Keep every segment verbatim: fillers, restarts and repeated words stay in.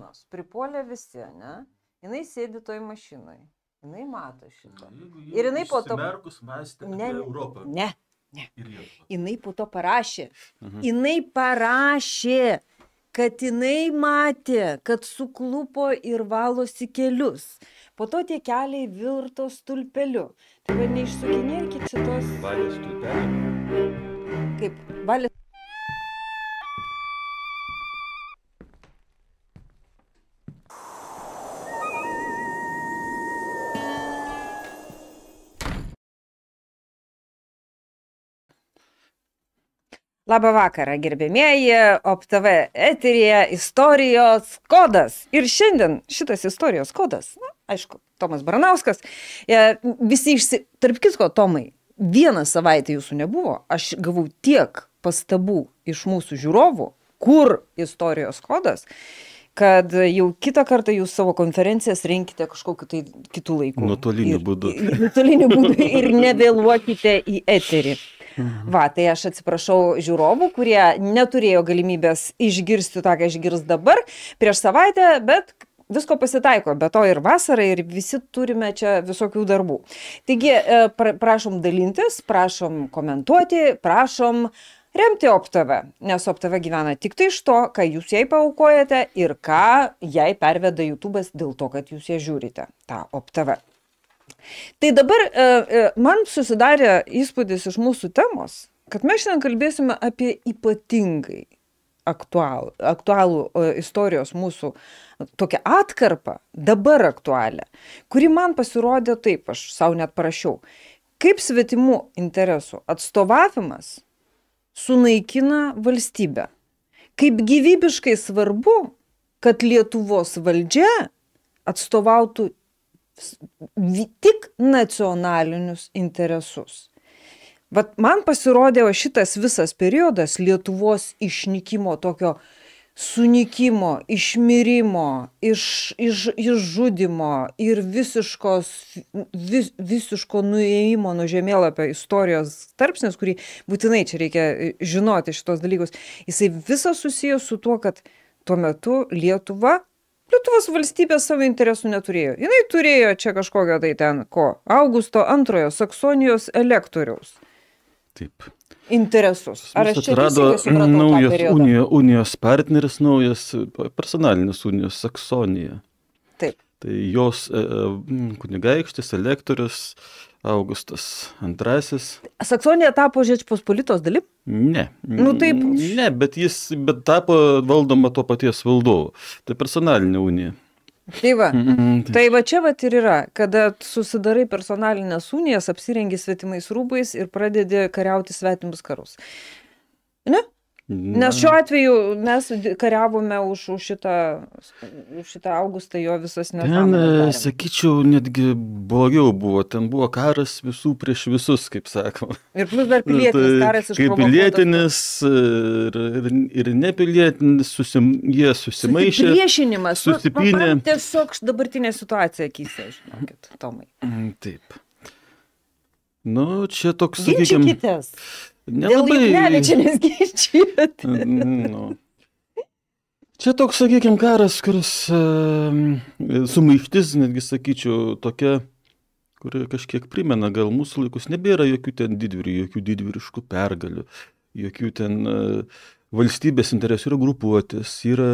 mašinos, pripuolė visi, ne? Jinai sėdi toj mašinoj, jinai mato šitą. Ir jinai po to... Užsimerkus mąstė apie Ne, Europą. ne, ne. Ir Lietuvą. Jinai po to parašė. Mhm. Jinai parašė, kad jinai matė, kad suklupo ir valosi kelius. Po to tie keliai virto stulpeliu. Tai va neišsukinėkit šitos... Valės stulpelį. Kaip valės... Labą vakarą, gerbėmieji, O P T V eteryje istorijos kodas. Ir šiandien šitas istorijos kodas, na, aišku, Tomas Baranauskas, e, visi išsi... Tarp kitko, Tomai, vieną savaitę jūsų nebuvo, aš gavau tiek pastabų iš mūsų žiūrovų, kur istorijos kodas, kad jau kitą kartą jūs savo konferencijas renkite kažkokiu tai kitų laikų. Nuotoliniu būdu. Nuotoliniu būdu ir nevėluokite į eterį. Va, tai aš atsiprašau žiūrovų, kurie neturėjo galimybės išgirsti tą, ką išgirs dabar prieš savaitę, bet visko pasitaiko, be to ir vasara, ir visi turime čia visokių darbų. Taigi, prašom dalintis, prašom komentuoti, prašom remti O P T V, nes O P T V gyvena tik tai iš to, ką jūs jai paaukojate ir ką jai perveda YouTube'as dėl to, kad jūs ją žiūrite, tą O P T V. Tai dabar e, e, man susidarė įspūdis iš mūsų temos, kad mes šiandien kalbėsime apie ypatingai aktualų, aktualų e, istorijos mūsų tokią atkarpą, dabar aktualią, kuri man pasirodė taip, aš savo net parašiau, kaip svetimų interesų atstovavimas sunaikina valstybę, kaip gyvybiškai svarbu, kad Lietuvos valdžia atstovautų tik nacionalinius interesus. Vat man pasirodė šitas visas periodas Lietuvos išnykimo, tokio sunykimo, išmirimo, iš, iš, išžudimo ir visiškos, vis, visiško nuėjimo nuo žemėlapio istorijos tarpsnis, kurį būtinai čia reikia žinoti šitos dalykus, jisai visas susijęs su tuo, kad tuo metu Lietuva Lietuvos valstybė savo interesų neturėjo. Jinai turėjo čia kažkokio tai ten, ko, Augusto antrojo Saksonijos elektoriaus. Taip. Interesus. Ar aš čia atrado teisingai supratau tą naujas periodą? unijos, unijos partneris, naujas personalinis unijos Saksonija. Taip. Tai jos e, kunigaikštis, elektorius, Augustas antrasis. Saksonija tapo Žečpospolitos dalim? Ne. Nu taip. Ne, bet jis bet tapo valdoma to paties valdovo. Tai personalinė unija. Tai va, Mm, tai va čia vat ir yra, kada susidarai personalinės unijas, apsirengi svetimais rūbais ir pradedi kariauti svetimus karus. Ne? Nes šiuo atveju mes kariavome už, už, šitą, už šitą Augustą jo visas Ten, nesąmonės. sakyčiau, netgi blogiau buvo. Ten buvo karas visų prieš visus, kaip sakoma. Ir plus dar pilietinis karas Kaip išprovokuotas. pilietinis ir, ir, ir nepilietinis, susim, jie susimaišė. Susipriešinimas. Nu, susipynė. nu, man tiesiog dabartinė situacija akyse, žinokit, Tomai. Mm, Taip. Nu, čia toks, sakykime, Ginčykitės. Dėl Juknevičienės ginčijat. nu, čia toks, sakykime, karas, kuris uh, sumaištis, netgi sakyčiau, tokia, kuri kažkiek primena gal mūsų laikus. Nebėra jokių ten didvyrių, jokių didvyriškų pergalių, jokių ten uh, valstybės interesų, yra grupuotės, yra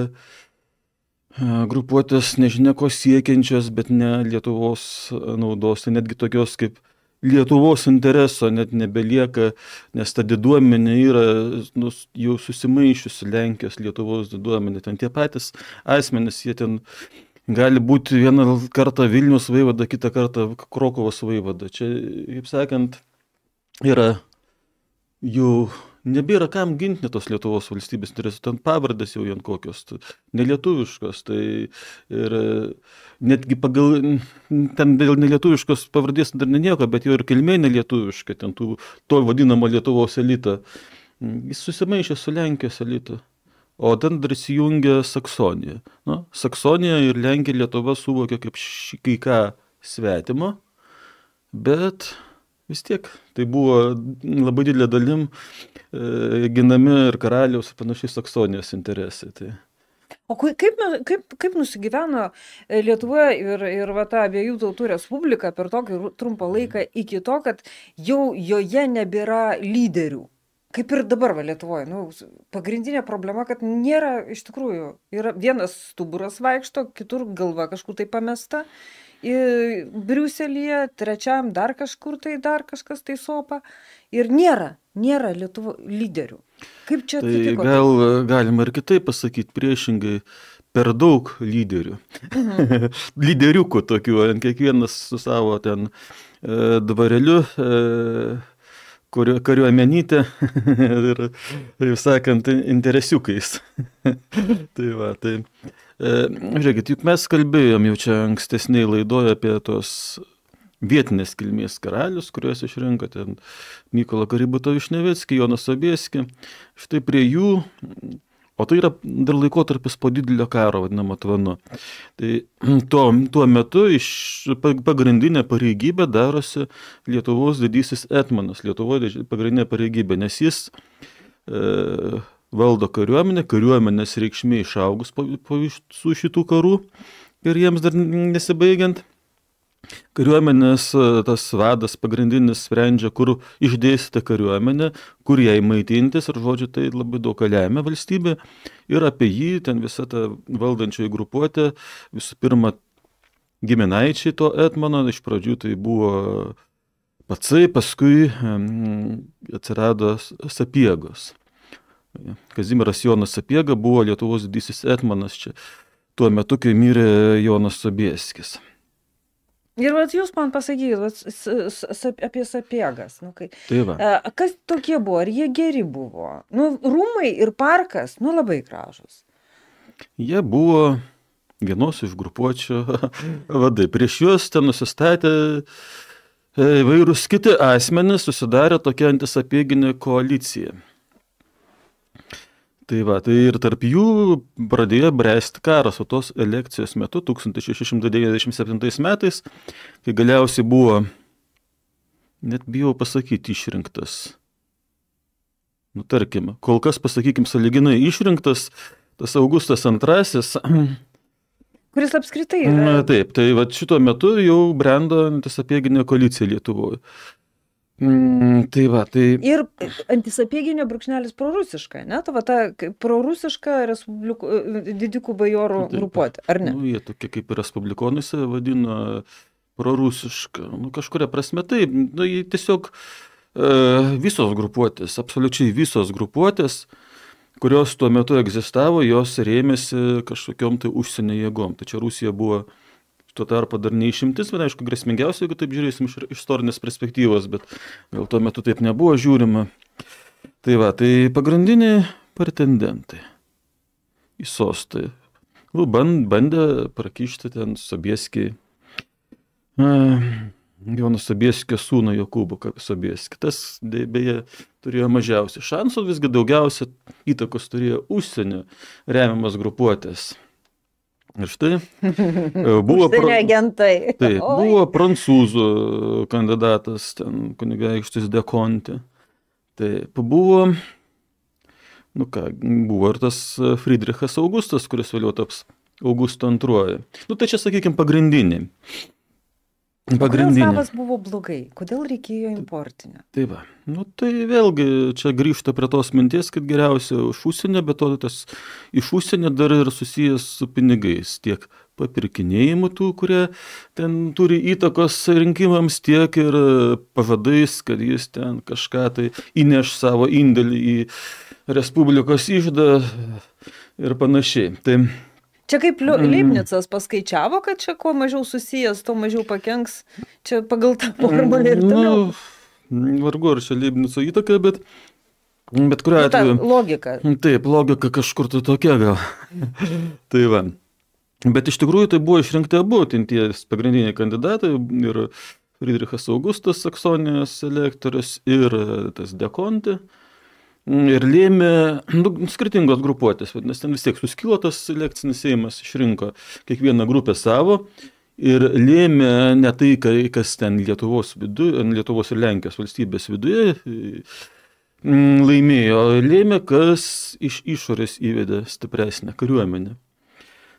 uh, grupuotės nežinia ko siekiančios, bet ne Lietuvos naudos, tai netgi tokios kaip Lietuvos intereso net nebelieka, nes ta diduomenė yra nu, jau susimaišiusi Lenkijos, Lietuvos diduomenė. Ten tie patys asmenys, jie ten gali būti vieną kartą Vilnius vaivada, kitą kartą Krokuvos vaivada. Čia, kaip sakant, yra jų, nebėra kam ginti tos Lietuvos valstybės interesų. Ten pavardės jau vien kokios, nelietuviškos. Tai ir netgi pagal, ten dėl nelietuviškos pavardės dar ne nieko, bet jau ir kilmė nelietuviška, ten tų, to vadinamo Lietuvos elitą. Jis susimaišė su Lenkijos elitu. O ten dar įsijungia Saksonija. Nu, Saksonija ir Lenkija Lietuva suvokia kaip šį kai ką svetimo, bet vis tiek tai buvo labai didelė dalim e, ginami ir karaliaus ir panašiai Saksonijos interesai. Tai. O kaip, kaip, kaip nusigyveno Lietuvoje ir, ir va, ta abiejų tautų respublika per tokį trumpą laiką iki to, kad jau joje nebėra lyderių? Kaip ir dabar va, Lietuvoje. Nu, pagrindinė problema, kad nėra iš tikrųjų. Yra vienas stuburas vaikšto, kitur galva kažkur tai pamesta. Ir Briuselyje, trečiam dar kažkur tai dar kažkas tai sopa. Ir nėra, nėra Lietuvo lyderių. Kaip čia atsitiko? Tai gal galima ir kitaip pasakyti, priešingai, per daug lyderių. Mhm. Lyderiukų tokių, kiekvienas su savo ten e, dvareliu, e, kariuomenytė ir, taip sakant, interesiukais. Tai va, tai, e, žiūrėkit, juk mes kalbėjom jau čia ankstesniai laidoje apie tos vietinės kilmės karalius, kuriuos išrinko ten Mykolą Kaributą Višneveckį, Joną Sobieskį. Štai prie jų, o tai yra dar laikotarpis po didelio karo, vadinamo tvanu. Tai tuo, tuo metu iš pagrindinė pareigybė darosi Lietuvos didysis etmonas, Lietuvoje pagrindinė pareigybė, nes jis e, valdo kariuomenę, kariuomenės reikšmė išaugus po, po su šitų karų ir jiems dar nesibaigiant. Kariuomenės tas vadas pagrindinis sprendžia, kur išdėstyti kariuomenę, kur jai maitintis ir, žodžiu, tai labai daug ką lemia valstybė. Ir apie jį ten visa ta valdančioji grupuotė, visų pirma, giminaičiai to etmono, iš pradžių tai buvo pacai, paskui atsirado Sapiegos. Kazimieras Jonas Sapiega buvo Lietuvos didysis etmonas čia tuo metu, kai mirė Jonas Sobieskis. Ir vat, jūs man pasakykit apie Sapiegas. Nu, kai, tai va. Kas tokie buvo? Ar jie geri buvo? Nu, rūmai ir parkas, nu, labai gražus. Jie buvo vienos iš grupuočių vadai. Prieš juos ten nusistatė įvairūs kiti asmenys, susidarė tokia antisapieginė koalicija. Tai va, tai ir tarp jų pradėjo bręsti karas, o tos elekcijos metu, tūkstantis šeši šimtai devyniasdešimt septintais metais, kai galiausiai buvo, net bijau pasakyti, išrinktas. Nu, tarkim, kol kas, pasakykim, sąlyginai išrinktas, tas Augustas antrasis. Kuris apskritai yra. Taip, tai va, šituo metu jau brendo antisapieginė koalicija Lietuvoje. Mm, tai va, tai... Ir antisapieginė brūkšnelis prorusiška, ne? Ta, va, ta prorusiška didikų bajorų taip, grupuotė, ar ne? Nu, jie tokie kaip ir respublikonai save vadina prorusiška. Nu, kažkuria prasme taip. Nu, jie tiesiog e, visos grupuotės, absoliučiai visos grupuotės, kurios tuo metu egzistavo, jos rėmėsi kažkokiom tai užsienio jėgom. Tai čia Rusija buvo tuo tarpu dar neišimtis, bet aišku, grėsmingiausia, jeigu taip žiūrėsim iš istorinės perspektyvos, bet gal tuo metu taip nebuvo žiūrima. Tai va, tai pagrindiniai pretendentai į sostą. Nu, bandė prakišti ten Sobieskį, Jonas Sobieskio sūnų Jokūbą Sobieskį. Tas beje turėjo mažiausiai šansų, visgi daugiausia įtakos turėjo užsienio remiamas grupuotės. Ir štai buvo, pra... agentai. Taip, buvo prancūzų kandidatas, ten kunigaikštis de Conti. Taip, buvo, nu ką, buvo ir tas Friedrichas Augustas, kuris vėliau taps Augusto antruoju. Nu tai čia, sakykime, pagrindiniai. Pagrindinė. Kodėl savas buvo blogai? Kodėl reikėjo importinę? Tai va, nu tai vėlgi čia grįžta prie tos minties, kad geriausia iš užsienio, bet to tas iš užsienio dar ir susijęs su pinigais, tiek papirkinėjimu tų, kurie ten turi įtakos rinkimams, tiek ir pažadais, kad jis ten kažką tai įneš savo indėlį į Respublikos iždą ir panašiai. Tai čia kaip Leibnicas paskaičiavo, kad čia kuo mažiau susijęs, to mažiau pakenks, čia pagal tą formulę ir toliau. Nu, vargu ar čia Leibnico įtaka, bet, bet kuriuo atveju. Ta logika. Taip, logika kažkur tai tokia gal. Tai va. Bet iš tikrųjų tai buvo išrinkti abu tie pagrindiniai kandidatai, ir Friedrichas Augustas, Saksonijos elektorius, ir tas de Conti. Ir lėmė nu, skirtingos grupuotės, nes ten vis tiek suskilo tas elekcinis seimas, išrinko kiekvieną grupę savo ir lėmė ne tai, kas ten Lietuvos, vidu, Lietuvos ir Lenkijos valstybės viduje laimėjo, lėmė, kas iš išorės įvedė stipresnę kariuomenę.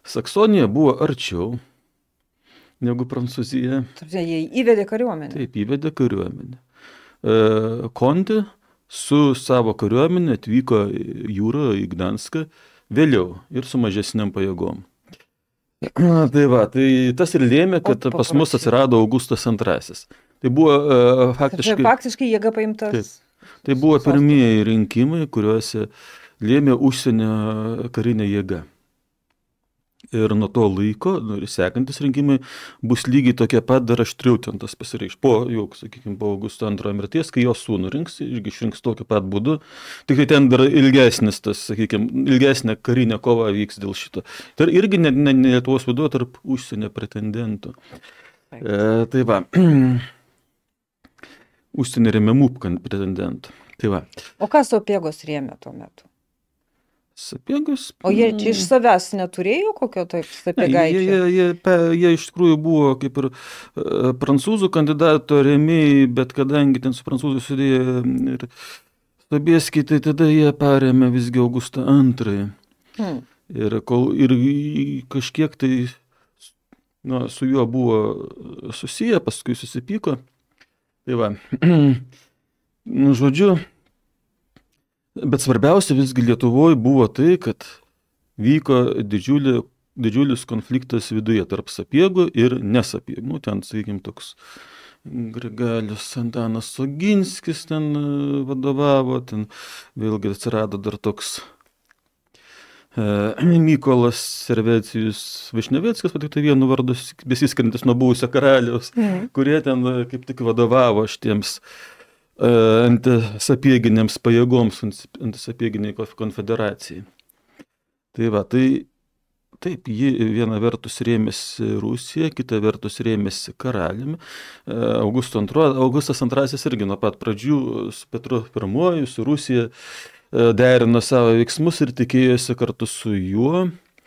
Saksonija buvo arčiau negu Prancūzija. Jie įvedė kariuomenę. Taip, įvedė kariuomenę. Konti su savo kariuomenė atvyko jūrą į Gdanską vėliau ir su mažesniam pajėgom. Tai va, tai tas ir lėmė, kad pas mus atsirado Augustas antrasis. Tai buvo uh, faktiškai... Tai faktiškai jėga paimtas... Taip, tai buvo pirmieji rinkimai, kuriuose lėmė užsienio karinė jėga. Ir nuo to laiko, nu, ir sekantis rinkimai bus lygiai tokie pat dar aštriau ten tas pasireikš. Po, jau, sakykime, po Augusto antrojo mirties, kai jo sūnų rinks, irgi išrinks tokiu pat būdu. Tik tai ten dar ilgesnis tas, sakykime, ilgesnė karinė kova vyks dėl šito. Tai irgi ne, ne, ne Lietuvos viduje tarp užsienio pretendentų. E, tai va, užsienio remiamų pretendentų. Tai va. O kas Sapiegos rėmė tuo metu? Sapiegos... O jie iš savęs neturėjo kokio taip sapiegaičio? Jie, jie, jie, jie iš tikrųjų buvo kaip ir uh, prancūzų kandidato rėmėjai, bet kadangi ten su prancūzų sudėjo ir Sobieskiai, tai tada jie parėmė visgi Augustą antrąjį. Hmm. Ir, kol, ir kažkiek tai nu, su juo buvo susiję, paskui susipyko. Tai va, nu, žodžiu, bet svarbiausia visgi Lietuvoje buvo tai, kad vyko didžiulė, didžiulis konfliktas viduje tarp sapiegų ir nesapiegų. Nu, ten, sakykime, toks Grigalius Antanas Oginskis ten vadovavo, ten vėlgi atsirado dar toks e, Mykolas Servecijus Višneveckas, pat tik tai vienu vardu besiskiriantis nuo buvusio karaliaus, mm. kurie ten kaip tik vadovavo šitiems antisapieginėms pajėgoms, antisapieginiai konfederacijai. Tai va, tai taip, ji viena vertus rėmėsi Rusija, kita vertus rėmėsi karaliumi. Augusto antrojo, Augustas antrasis irgi nuo pat pradžių su Petru pirmuoju, su Rusija derino savo veiksmus ir tikėjosi kartu su juo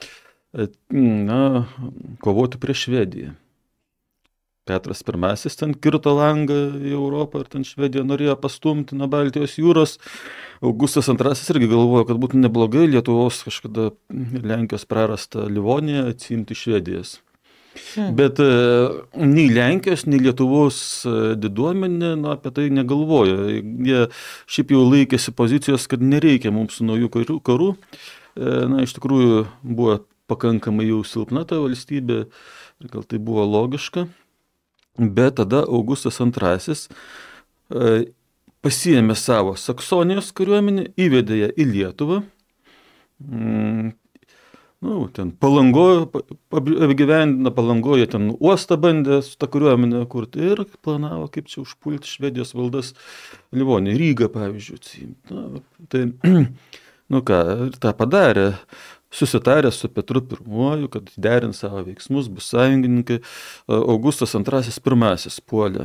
na, kovoti prieš Švediją. Petras pirmasis ten kirto langą į Europą ir ten Švediją norėjo pastumti nuo Baltijos jūros. Augustas antrasis irgi galvojo, kad būtų neblogai Lietuvos kažkada Lenkijos prarastą Livoniją atsiimti Švedijos. Hmm. Bet e, nei Lenkijos, nei Lietuvos diduomenė nu, apie tai negalvojo. Jie šiaip jau laikėsi pozicijos, kad nereikia mums naujų karų. karų. E, na, iš tikrųjų buvo pakankamai jau silpna ta valstybė ir gal tai buvo logiška. Bet tada Augustas antrasis e, pasiėmė savo Saksonijos kariuomenę, įvedė ją į Lietuvą. Mm, nu, ten Palangoje, apgyvendino Palangoje, ten uostą bandė su ta kariuomenė kurti ir planavo, kaip čia užpulti Švedijos valdas Livoniją, Rygą, pavyzdžiui, atsiimti. Na, tai, nu ką, ir tą padarė. Susitarė su Petru pirmuoju, kad derins savo veiksmus, bus sąjungininkai. Augustas antrasis pirmasis puolė,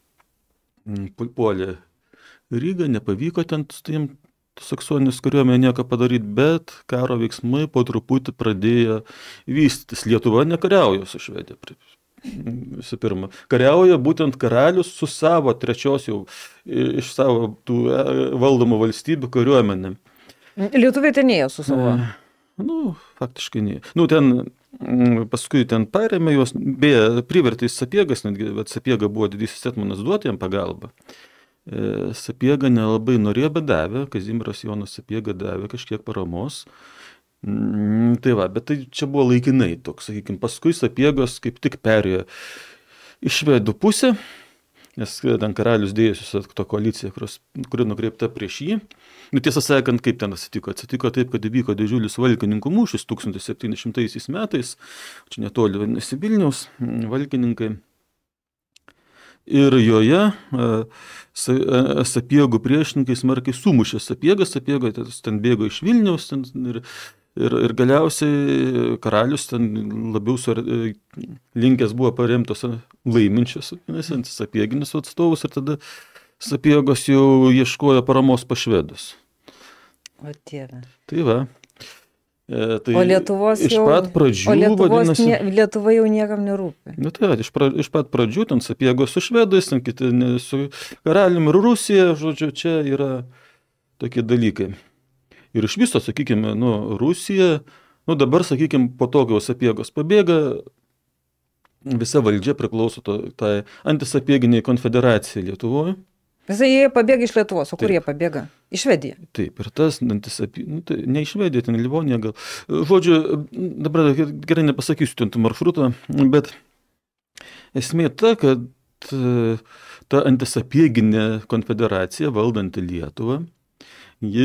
puolė Rygą, nepavyko ten su Saksonijos kariuomenė nieko padaryti, bet karo veiksmai po truputį pradėjo vystytis. Lietuva nekariauja su Švedija. Visų pirma, kariauja būtent karalius su savo trečios jau iš savo tų valdomų valstybių kariuomenė. Lietuviai ten ėjo su savo. Nu, faktiškai ne. Nu, ten paskui ten parėmė juos, beje, privertė Sapiegas, netgi, bet Sapiega buvo didysis etmonas duoti jam pagalbą. E, Sapiega nelabai norėjo, bet davė, Kazimieras Jonas Sapiega davė kažkiek paramos. Mm, tai va, bet tai čia buvo laikinai toks, sakykime, paskui Sapiegos kaip tik perėjo į švedų pusę, nes ten karalius dėjusius tą koaliciją, kuri nukreipta prieš jį. Nu, tiesą sakant, kaip ten atsitiko? Atsitiko taip, kad įvyko didžiulis valkininkų mūšis tūkstantis septyni šimtaisiais metais, čia netoli vadinasi Vilniaus valkininkai. Ir joje Sapiegų priešininkai smarkiai sumušė Sapiegą, Sapiega ten bėgo iš Vilniaus ten, ir, ir, ir galiausiai karalius ten labiau sur, linkęs buvo paremtos laiminčios antisapieginius atstovus ir tada Sapiegos jau ieškojo paramos pas švedus. O Dieve. Tai va. E, tai o Lietuvos iš jau... pat pradžių, o Lietuvos vadinasi, ne, Lietuva jau niekam nerūpi. Nu tai va, iš, pra, iš pat pradžių ten Sapiegos su švedais, ten kiti ne, su karaliumi ir Rusija, žodžiu, čia yra tokie dalykai. Ir iš viso, sakykime, nu, Rusija Nu, dabar, sakykime, po to, kai Sapiegos pabėga, visa valdžia priklauso to, tai antisapieginiai konfederacijai Lietuvoje. Visai jie pabėga iš Lietuvos, o kur Taip. jie pabėga? Iš Švediją. Taip, ir tas antisapi... Nu, tai ne iš Švediją, ten Livonija gal. Žodžiu, dabar gerai nepasakysiu ten tų maršrutą, bet esmė ta, kad ta antisapieginė konfederacija valdanti Lietuvą, ji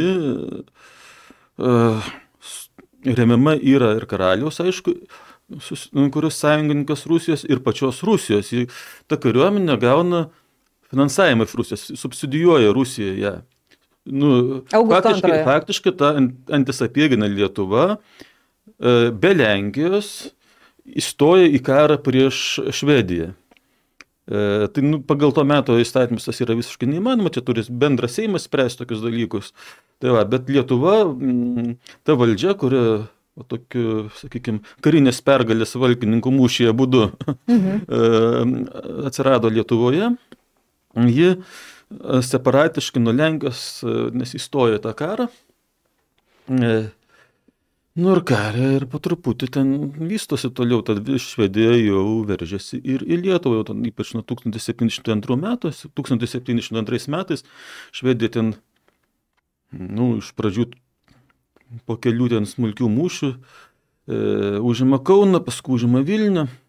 uh, remiama yra ir karaliaus, aišku, kuris sąjungininkas Rusijos ir pačios Rusijos. Ji, ta kariuomenė gauna finansavimą iš Rusijos, subsidijuoja Rusiją ją. Nu, faktiškai, faktiškai ta antisapieginė Lietuva be Lenkijos įstoja į karą prieš Švediją. E, tai nu, pagal to meto įstatymus tas yra visiškai neįmanoma, čia turi bendras Seimas spręsti tokius dalykus. Tai va, bet Lietuva, ta valdžia, kuri o tokiu, sakykime, karinės pergalės valkininkų mūšyje būdu mhm. atsirado Lietuvoje, ji separatiškai nuo Lenkijos, nes įstojo tą karą. Nu ir karė, ir po truputį ten vystosi toliau, tad Švedija jau veržėsi ir į Lietuvą, jau ten, ypač nuo tūkstantis septyni šimtai antrų metų, tūkstantis septyni šimtai antrais metais Švedija ten, nu, iš pradžių po kelių ten smulkių mūšių e, užima Kauną, paskui užima Vilnių e,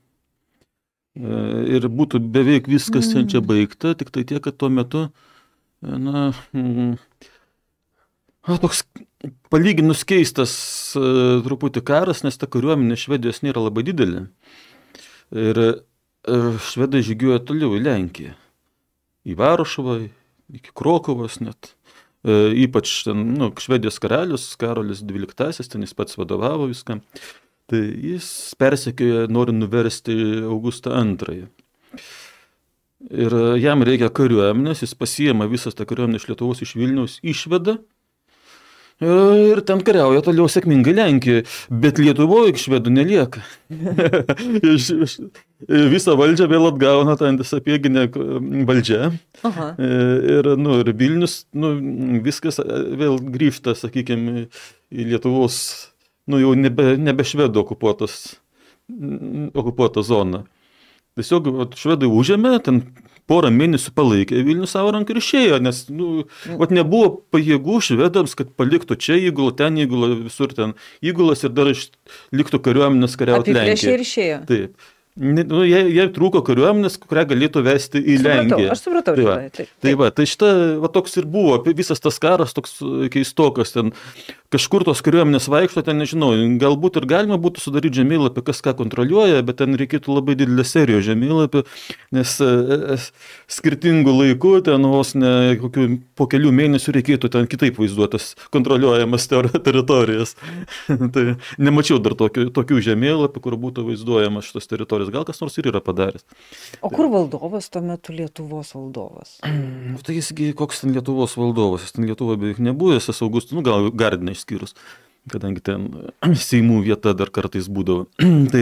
ir būtų beveik viskas ten čia baigta, tik tai tiek, kad tuo metu, na, mm, toks palyginus keistas uh, truputį karas, nes ta kariuomenė Švedijos nėra labai didelė. Ir uh, švedai žygiuoja toliau į Lenkiją. Į Varšuvą, iki Krokovos net. Uh, ypač ten, nu, Švedijos karalius, Karolis dvyliktasis, ten jis pats vadovavo viskam. Tai jis persekioja, nori nuversti Augustą antrąjį. Ir uh, jam reikia kariuomenės, jis pasiėma visas tą kariuomenę iš Lietuvos, iš Vilniaus, išveda. Ir ten kariauja toliau sėkmingai Lenkijoje, bet Lietuvoje švedų nelieka. Visą valdžią vėl atgauna tą antisapieginę valdžią. Aha. Ir, nu, ir Vilnius, nu, viskas vėl grįžta, sakykime, į Lietuvos, nu, jau nebe, nebe švedų okupuotas, okupuotą zoną. Tiesiog švedai užėmė, ten porą mėnesių palaikė Vilnių savo ranką ir išėjo, nes nu, vat nebuvo pajėgų švedams, kad paliktų čia įgulą, ten įgulą, visur ten įgulas ir dar liktų kariuomenės kariauti Lenkiją. Apiplėšė ir išėjo. Taip. Nu, jie, jie trūko kariuomenės, kurią galėtų vesti į supratau, Lenkiją. Aš supratau. Tai va, taip, taip. Tai, va, tai šita, va, toks ir buvo, visas tas karas toks keistokas, ten kažkur tos kariuomenės vaikšto, ten nežinau, galbūt ir galima būtų sudaryti žemėlapį, kas ką kontroliuoja, bet ten reikėtų labai didelę seriją žemėlapį, nes e, skirtingų laikų, ten vos ne kokių, po kelių mėnesių reikėtų ten kitaip vaizduotas kontroliuojamas teritorijas. Tai nemačiau dar tokių, tokių žemėlapių, kur būtų vaizduojamas šitos teritorijos. Gal kas nors ir yra padaręs. O kur valdovas tuo metu Lietuvos valdovas? Tai jisgi koks ten Lietuvos valdovas, jis ten Lietuvoje beveik nebuvęs, tas Augustas, nu gal Gardiną išskyrus, kadangi ten Seimų vieta dar kartais būdavo. tai,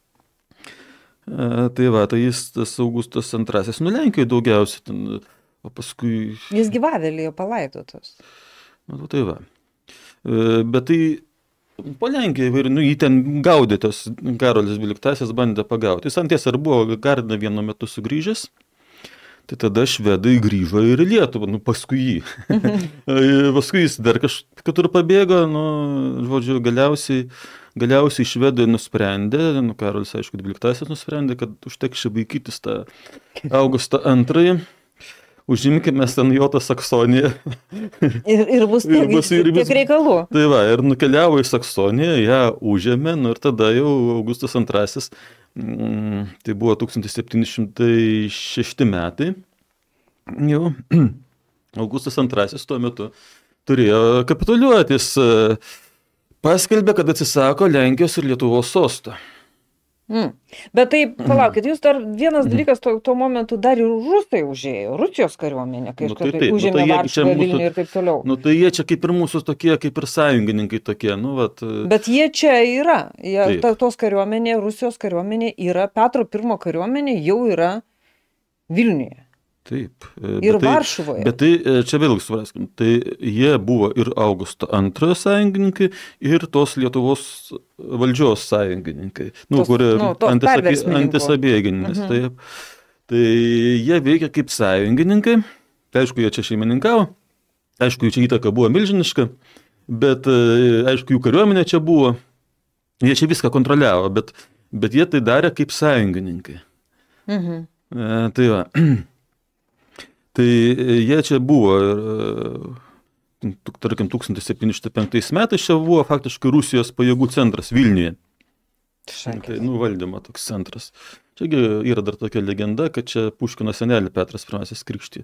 tai va, tai jis tas Augustas antrasis, nu Lenkijoje daugiausiai ten, o paskui... Jis gyvavėlėje palaidotas. Nu tai va. Bet tai po Lenkiją įvairių, nu jį ten gaudė, tas Karolis dvyliktasis bandė pagauti. Jis anties ar buvo Gardiną vienu metu sugrįžęs, tai tada švedai grįžo ir į Lietuvą, nu paskui jį. Paskui jis dar kažkur pabėgo, nu, žodžiu, galiausiai, galiausiai švedai nusprendė, nu Karolis, aišku, dvyliktasis nusprendė, kad užteks čia vaikytis tą Augustą antrąjį. Užimkime ten jo tą Saksoniją. Ir, ir bus tiek, ir bus, ir tiek reikalų. Tai va, ir nukeliavo į Saksoniją, ją užėmė, nu ir tada jau Augustas antrasis, mm, tai buvo tūkstantis septyni šimtai šešti metai, jau Augustas antrasis tuo metu turėjo kapituliuoti, jis paskelbė, kad atsisako Lenkijos ir Lietuvos sosto. Mm. Bet tai, palaukit, jūs dar vienas dalykas tuo, tuo momentu dar ir rusai užėjo, Rusijos kariuomenė, kai nu, tai, tai, užėmė nu, Varšuvą, Vilnių ir taip toliau. Nu tai jie čia kaip ir mūsų tokie, kaip ir sąjungininkai tokie, nu vat. Bet jie čia yra, jie, ta, tos kariuomenė, Rusijos kariuomenė yra, Petro pirmo kariuomenė jau yra Vilniuje. Taip. Ir bet tai, Varšuvoje. Bet tai, čia vėlgi supraskim, tai jie buvo ir Augusto antrojo sąjungininkai, ir tos Lietuvos valdžios sąjungininkai, nu, Tos- kurie nu, tos perversmininkų. antisabėgininės. Mhm. Taip. Tai jie veikia kaip sąjungininkai, tai aišku, jie čia šeimininkavo, aišku, jų čia įtaka buvo milžiniška, bet aišku, jų kariuomenė čia buvo, jie čia viską kontroliavo, bet, bet jie tai darė kaip sąjungininkai. Mhm. E, tai va. Tai jie čia buvo ir, tarkim, tūkstantis septyni šimtai penktais metais čia buvo faktiškai Rusijos pajėgų centras Vilniuje. Tai, nu, valdymo toks centras. Čiagi yra dar tokia legenda, kad čia Puškino senelį Petras pirmasis krikštį.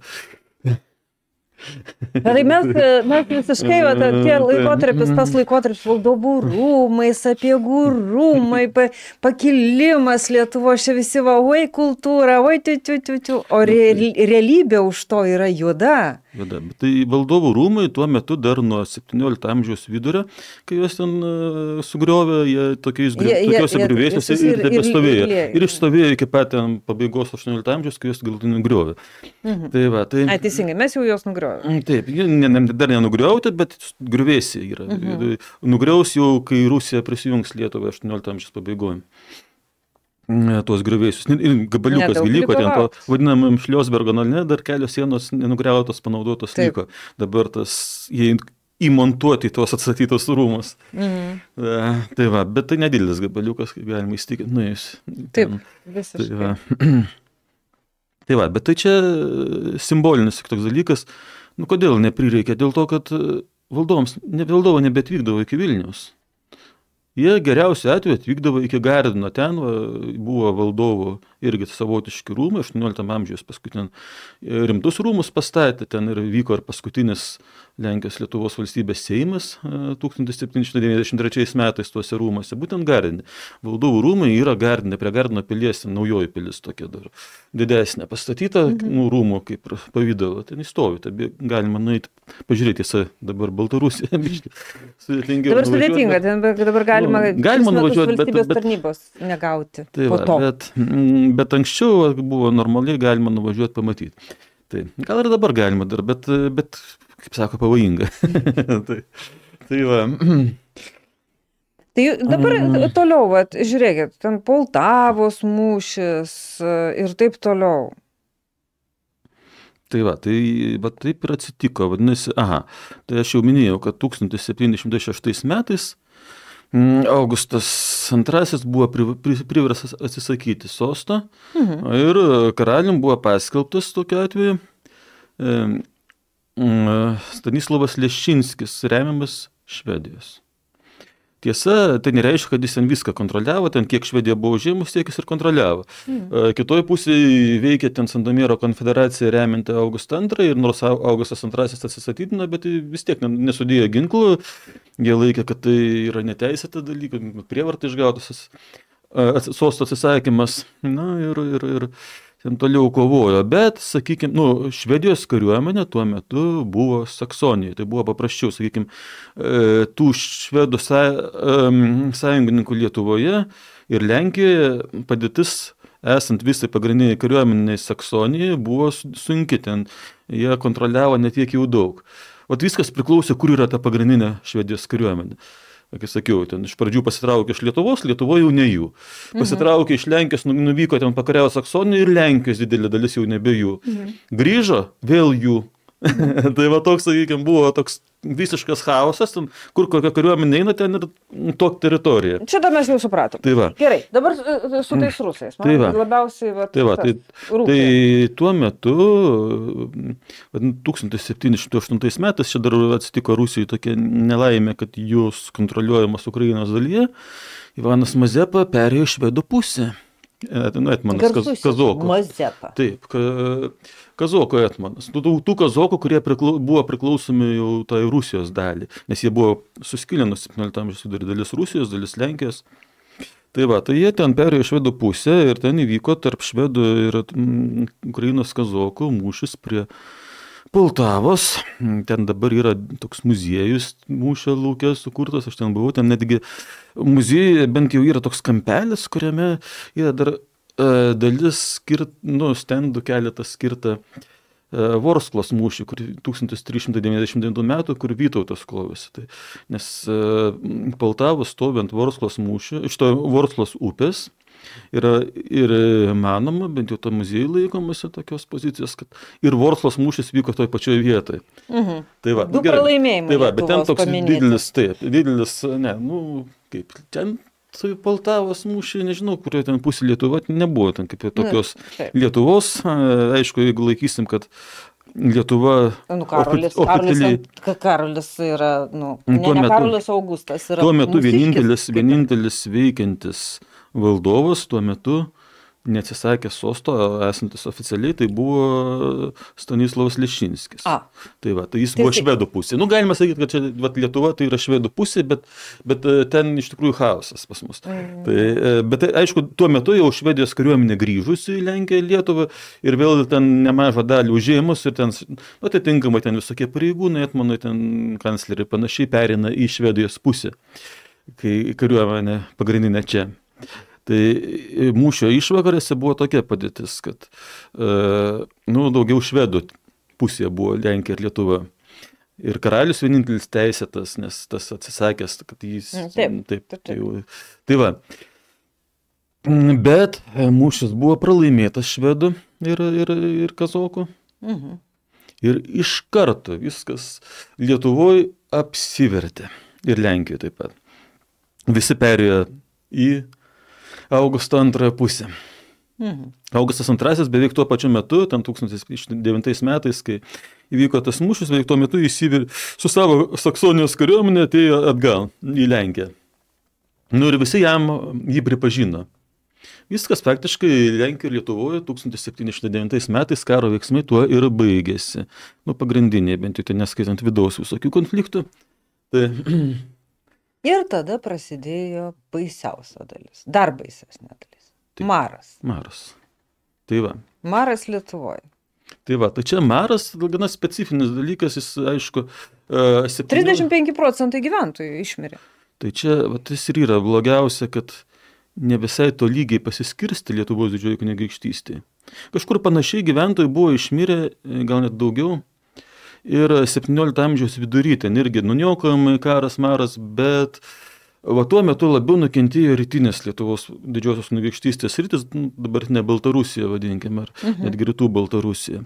Tai mes, mes visiškai, va, ta- tie laikotarpis, tas laikotarpis valdovų rūmai, sapiegų rūmai, pa, pakilimas Lietuvos, čia visi va, oi kultūra, oi tiu, tiu, tiu, tiu. O re, realybė už to yra juoda. Juoda. Bet tai valdovų rūmai tuo metu dar nuo septyniolikto amžiaus vidurio, kai juos ten uh, sugriovė, jie tokiais, gri, Jie- jie- tokiuose jie- griuvėsiuose ir- ir, ir- ir tebestovėjo. ir- ir- Ir išstovėjo iki pat ten pabaigos aštuoniolikto amžiaus, kai juos galutinai griovė. Mhm. Tai va, tai... Ai, teisingai, mes jau jos nugriovėme. Taip, jie ne, ne, dar nenugriauti, bet griuvėsiai yra. Mhm. Nugriaus jau, kai Rusija prisijungs Lietuvą aštuoniolikto amžiaus pabaigoje. Tuos griuvėsius. Ir gabaliukas Nedaug liko, liko ten to laukt. vadinamam Šliosbergo nale dar kelios sienos nenugriautos, panaudotos Taip. liko. Dabar tas, jie įmontuoti tuos atstatytus rūmus. Mhm. E, tai va, bet tai nedidelis gabaliukas, kaip galima įstikinti. Nu, jis, Taip, ten, tai visiškai. va. Tai va, bet tai čia simbolinis toks dalykas. Nu, kodėl neprireikė? Dėl to, kad valdovams, ne, valdovo nebeatvykdavo iki Vilniaus. Jie geriausiu atveju atvykdavo iki Gardino, ten va, buvo valdovų irgi savotiški rūmai, aštuonioliktam amžiaus paskui ten rimtus rūmus pastatė, ten ir vyko ir paskutinis Lenkijos Lietuvos valstybės Seimas tūkstantis septyni šimtai devyniasdešimt trečiais metais tuose rūmuose, būtent Gardine. Valdovų rūmai yra Gardine, prie Gardino pilies, naujoji pilis tokia dar didesnė, pastatyta mhm. nu, rūmų kaip pavydalo, ten įstovi, tai galima nueiti, pažiūrėti į dabar Baltarusiją. Dabar sudėtinga, ten dabar galima, nu, galima nuvažiuoti, bet, bet tarnybos negauti. Tai po va, to. bet, bet anksčiau buvo normaliai galima nuvažiuoti pamatyti. Tai gal ir dabar galima dar, bet, bet kaip sako, pavojinga. tai, tai va. Tai dabar toliau, vat, žiūrėkit, ten Poltavos mūšis ir taip toliau. Tai va, tai va, taip ir atsitiko, vadinasi, aha, tai aš jau minėjau, kad tūkstantis septyni šimtai šeštais metais Augustas antrasis buvo pri, pri, priverstas atsisakyti sosto mhm. ir karalium buvo paskelbtas tokiu atveju e, Stanislavas Leščinskis, remiamas Švedijos. Tiesa, tai nereiškia, kad jis ten viską kontroliavo, ten kiek Švedija buvo užėmus, tiek jis ir kontroliavo. Mm. Kitoj pusėje veikia ten Sandomiero konfederacija reminti Augustą antrąjį ir nors Augustas antrasis atsistatydino, bet vis tiek nesudėjo ginklų, jie laikė, kad tai yra neteisėta dalyka, prievarta išgautas sosto atsisakymas, na ir, ir, ir ten toliau kovojo, bet, sakykime, nu, Švedijos kariuomenė tuo metu buvo Saksonijoje, tai buvo paprasčiau, sakykime, tų švedų sąjungininkų Lietuvoje ir Lenkijoje padėtis, esant visai pagrindiniai kariuomeniai Saksonijoje, buvo sunki, ten jie kontroliavo netiek jau daug. O viskas priklausė, kur yra ta pagrindinė Švedijos kariuomenė. Kaip sakiau, ten iš pradžių pasitraukė iš Lietuvos, Lietuvoje jau ne jų. Pasitraukė iš Lenkijos, nuvyko ten pakariavo Saksoniją ir Lenkijos didelė dalis jau nebe jų. Mhm. Grįžo, vėl jų. Mhm. Tai va toks, sakykime, buvo toks visiškas chaosas, ten, kur kokia kariuomenė eina, ten ir tokia teritorija. Čia dar mes jau supratom. Tai va. Gerai, dabar su tais rusais. Man tai va. Labiausiai va, tai, va, tai, tai tuo metu, tūkstantis septyni šimtai aštuntais metais, čia dar atsitiko Rusijai tokia nelaimė, kad jūs kontroliuojamas Ukrainos dalyje, Ivanas Mazepa perėjo švedų pusę. Nu, etmanas, Kazoko. Mazepa. Taip, ka, Kazoko etmanas. Tų, tų Kazokų, kurie priklau, buvo priklausomi jau tai Rusijos dalį, nes jie buvo suskilę nuo septyniolikto amžiaus vidurio, dalis Rusijos, dalis Lenkijos. Tai va, tai jie ten perėjo švedų pusę ir ten įvyko tarp švedų ir mm, Ukrainos Kazokų mūšis prie Poltavos. Ten dabar yra toks muziejus mūšio lauke sukurtas, aš ten buvau, ten netgi muziejuje bent jau yra toks kampelis, kuriame yra dar dalis skirt, nu, stendų keletas skirta Vorsklos mūšį, kur tūkstantis trys šimtai devyniasdešimt devintų metų, kur Vytautas kovėsi. Tai, nes Poltavos stovint Vorsklos mūšį, iš to Vorsklos upės, yra ir manoma, bent jau to muziejų laikomasi tokios pozicijos, kad ir Vorsklos mūšis vyko toj pačioje vietoje. Mhm. Tai va, Du pralaimėjimai. Tai va, bet ten toks paminėti. didelis, taip, didelis, ne, nu, kaip, ten tai Poltavos mūšį, nežinau, kurioje ten pusė Lietuva, nebuvo ten kaip tokios Na, Lietuvos, aišku, jeigu laikysim, kad Lietuva Nu, Karolis, ofi- oficialiai, Karolis, Karolis yra, nu, ne, Tuo ne metu- Karolis Augustas yra. tuo metu mūsiškis, vienintelis, kaip ir- vienintelis veikiantis valdovas, tuo metu neatsisakė sosto, esantis oficialiai, tai buvo Stanislavas Leščinskis. A. Tai va, tai jis Tai buvo tai- švedų pusė. Nu, galima sakyti, kad čia va, Lietuva tai yra švedų pusė, bet, bet e, ten iš tikrųjų chaosas pas mus. Mm. Tai, e, bet tai, aišku, tuo metu jau Švedijos kariuomenė grįžusi į Lenkiją ir Lietuvą ir vėl ten nemažą dalį užėmus ir ten, nu, atitinkamai ten visokie pareigūnai, etmonai, ten kancleriai panašiai perina į Švedijos pusę, kai kariuomenė pagrindinė čia. Tai mūšio išvakarėse buvo tokia padėtis, kad e, nu, daugiau švedų pusėje buvo Lenkija ir Lietuva. Ir karalius vienintelis teisėtas, nes tas atsisakęs, kad jis... Mm, taip, taip, taip, tai, taip. jau- tai va. Bet mūšis buvo pralaimėtas švedų ir, ir, ir kazokų. Mhm. Ir iš karto viskas Lietuvoje apsivertė. Ir Lenkijoje taip pat. Visi perėjo į Augusto antrąją pusę. Mhm. Augustas antrasis beveik tuo pačiu metu, ten tūkstantis devintais metais, kai įvyko tas mūšis, beveik tuo metu jis įvir, su savo Saksonijos kariuomenė atėjo atgal į Lenkiją. Nu ir visi jam jį pripažino. Viskas faktiškai Lenkijoje ir Lietuvoje tūkstantis septyni šimtai devintais metais karo veiksmai tuo ir baigėsi. Nu, pagrindiniai, bent jau ten neskaitant vidaus visokių konfliktų. Tai, Ir tada prasidėjo baisiausia dalis. Dar baisesnė dalis. Taip. Maras. maras. Tai va. Maras Lietuvoje. Tai va, tai čia maras gana specifinis dalykas, jis aišku... Uh, trisdešimt penki procentai gyventojų išmirė. Tai čia va, tas ir yra blogiausia, kad ne visai to lygiai pasiskirsti Lietuvos didžioji kunigaikštystė. Kažkur panašiai gyventojai buvo išmirę, gal net daugiau. Ir septyniolikto amžiaus vidury ten irgi nuniokojimai, karas, maras, bet va, tuo metu labiau nukentėjo rytinės Lietuvos didžiosios kunigaikštystės rytis, dabartinė Baltarusija vadinkime, ar mhm. netgi rytų Baltarusija.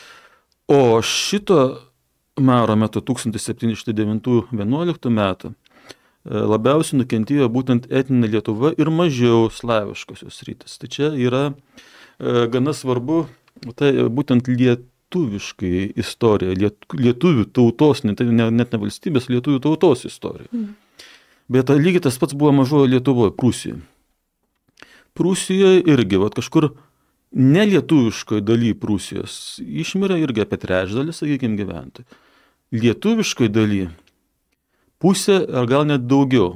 O šito maro metu tūkstantis septyni šimtai devyni vienuoliktų metų labiausiai nukentėjo būtent etninė Lietuva ir mažiau slaviškosios rytis. Tai čia yra e, gana svarbu, tai būtent lietuviškai istorija, liet, lietuvių tautos, net ne, net ne valstybės, lietuvių tautos istorija. Mm. Bet lygiai tas pats buvo mažojo Lietuvoje, Prūsijoje. Prūsijoje irgi, vat, kažkur nelietuviškoje daly Prūsijos išmirė irgi apie trečdalį, sakykime, gyventojų. Lietuviškoje daly pusė ar gal net daugiau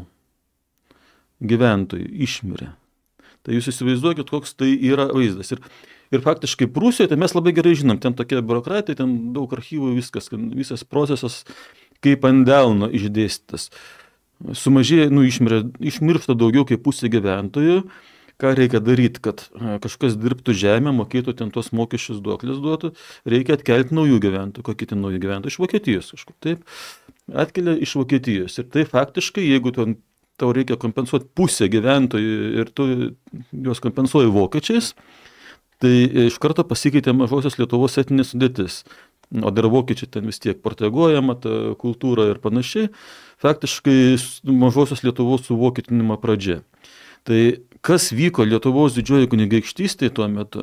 gyventojų išmirė. Tai jūs įsivaizduokit, koks tai yra vaizdas. Ir, ir faktiškai Prūsijoje, tai mes labai gerai žinom, ten tokia biurokratija, ten daug archyvų, viskas, visas procesas kaip ant delno išdėstytas. Sumažėja, nu, išmirė, išmiršta daugiau kaip pusė gyventojų. Ką reikia daryti, kad kažkas dirbtų žemę, mokėtų ten tos mokesčius duoklės duotų, reikia atkelti naujų gyventojų. Kokie ten naujų gyventojų? Iš Vokietijos kažkur, taip. Atkelia iš Vokietijos. Ir tai faktiškai, jeigu ten, tau reikia kompensuoti pusę gyventojų ir tu juos kompensuoji vokiečiais, tai iš karto pasikeitė mažosios Lietuvos etinė sudėtis. O dar vokiečiai ten vis tiek proteguojama, ta kultūra ir panašiai. Faktiškai mažosios Lietuvos suvokietinimo pradžia. Tai kas vyko Lietuvos didžioji kunigaikštystėje tuo metu?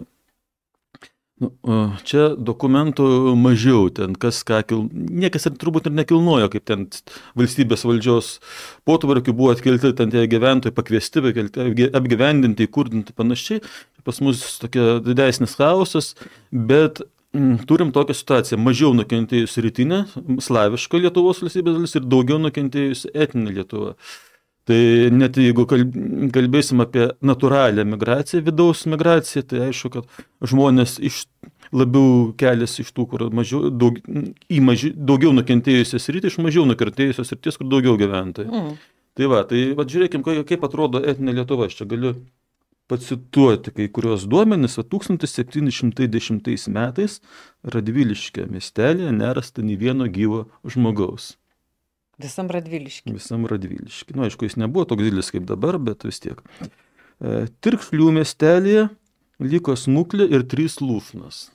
Nu, čia dokumentų mažiau, ten kas ką, kil... niekas ir turbūt ir nekilnojo, kaip ten valstybės valdžios potvarkių buvo atkelti, ten tie gyventojai pakviesti, apgyvendinti, įkurdinti panašiai. Pas mus tokia didesnis chaosas, bet m, turim tokią situaciją, mažiau nukentėjus rytinė, slaviška Lietuvos valstybės dalis ir daugiau nukentėjus etninė Lietuva. Tai net jeigu kalbėsim apie natūralią migraciją, vidaus migraciją, tai aišku, kad žmonės iš, labiau keliasi iš tų, kur mažiau, daug, į maži, daugiau nukentėjusios rytį, iš mažiau nukentėjusios rytis, kur daugiau gyventojų. Mm. Tai va, tai va, žiūrėkim, kaip atrodo etinė Lietuva. Aš čia galiu pacituoti kai kurios duomenys, o tūkstantis septyni šimtai dešimtais metais Radviliškio miestelėje nerasta nei vieno gyvo žmogaus. Visam Radviliškį. Visam Radviliškį. Nu, aišku, jis nebuvo toks didelis kaip dabar, bet vis tiek. E, Tirkšlių miestelėje liko smuklė ir trys lūšnos.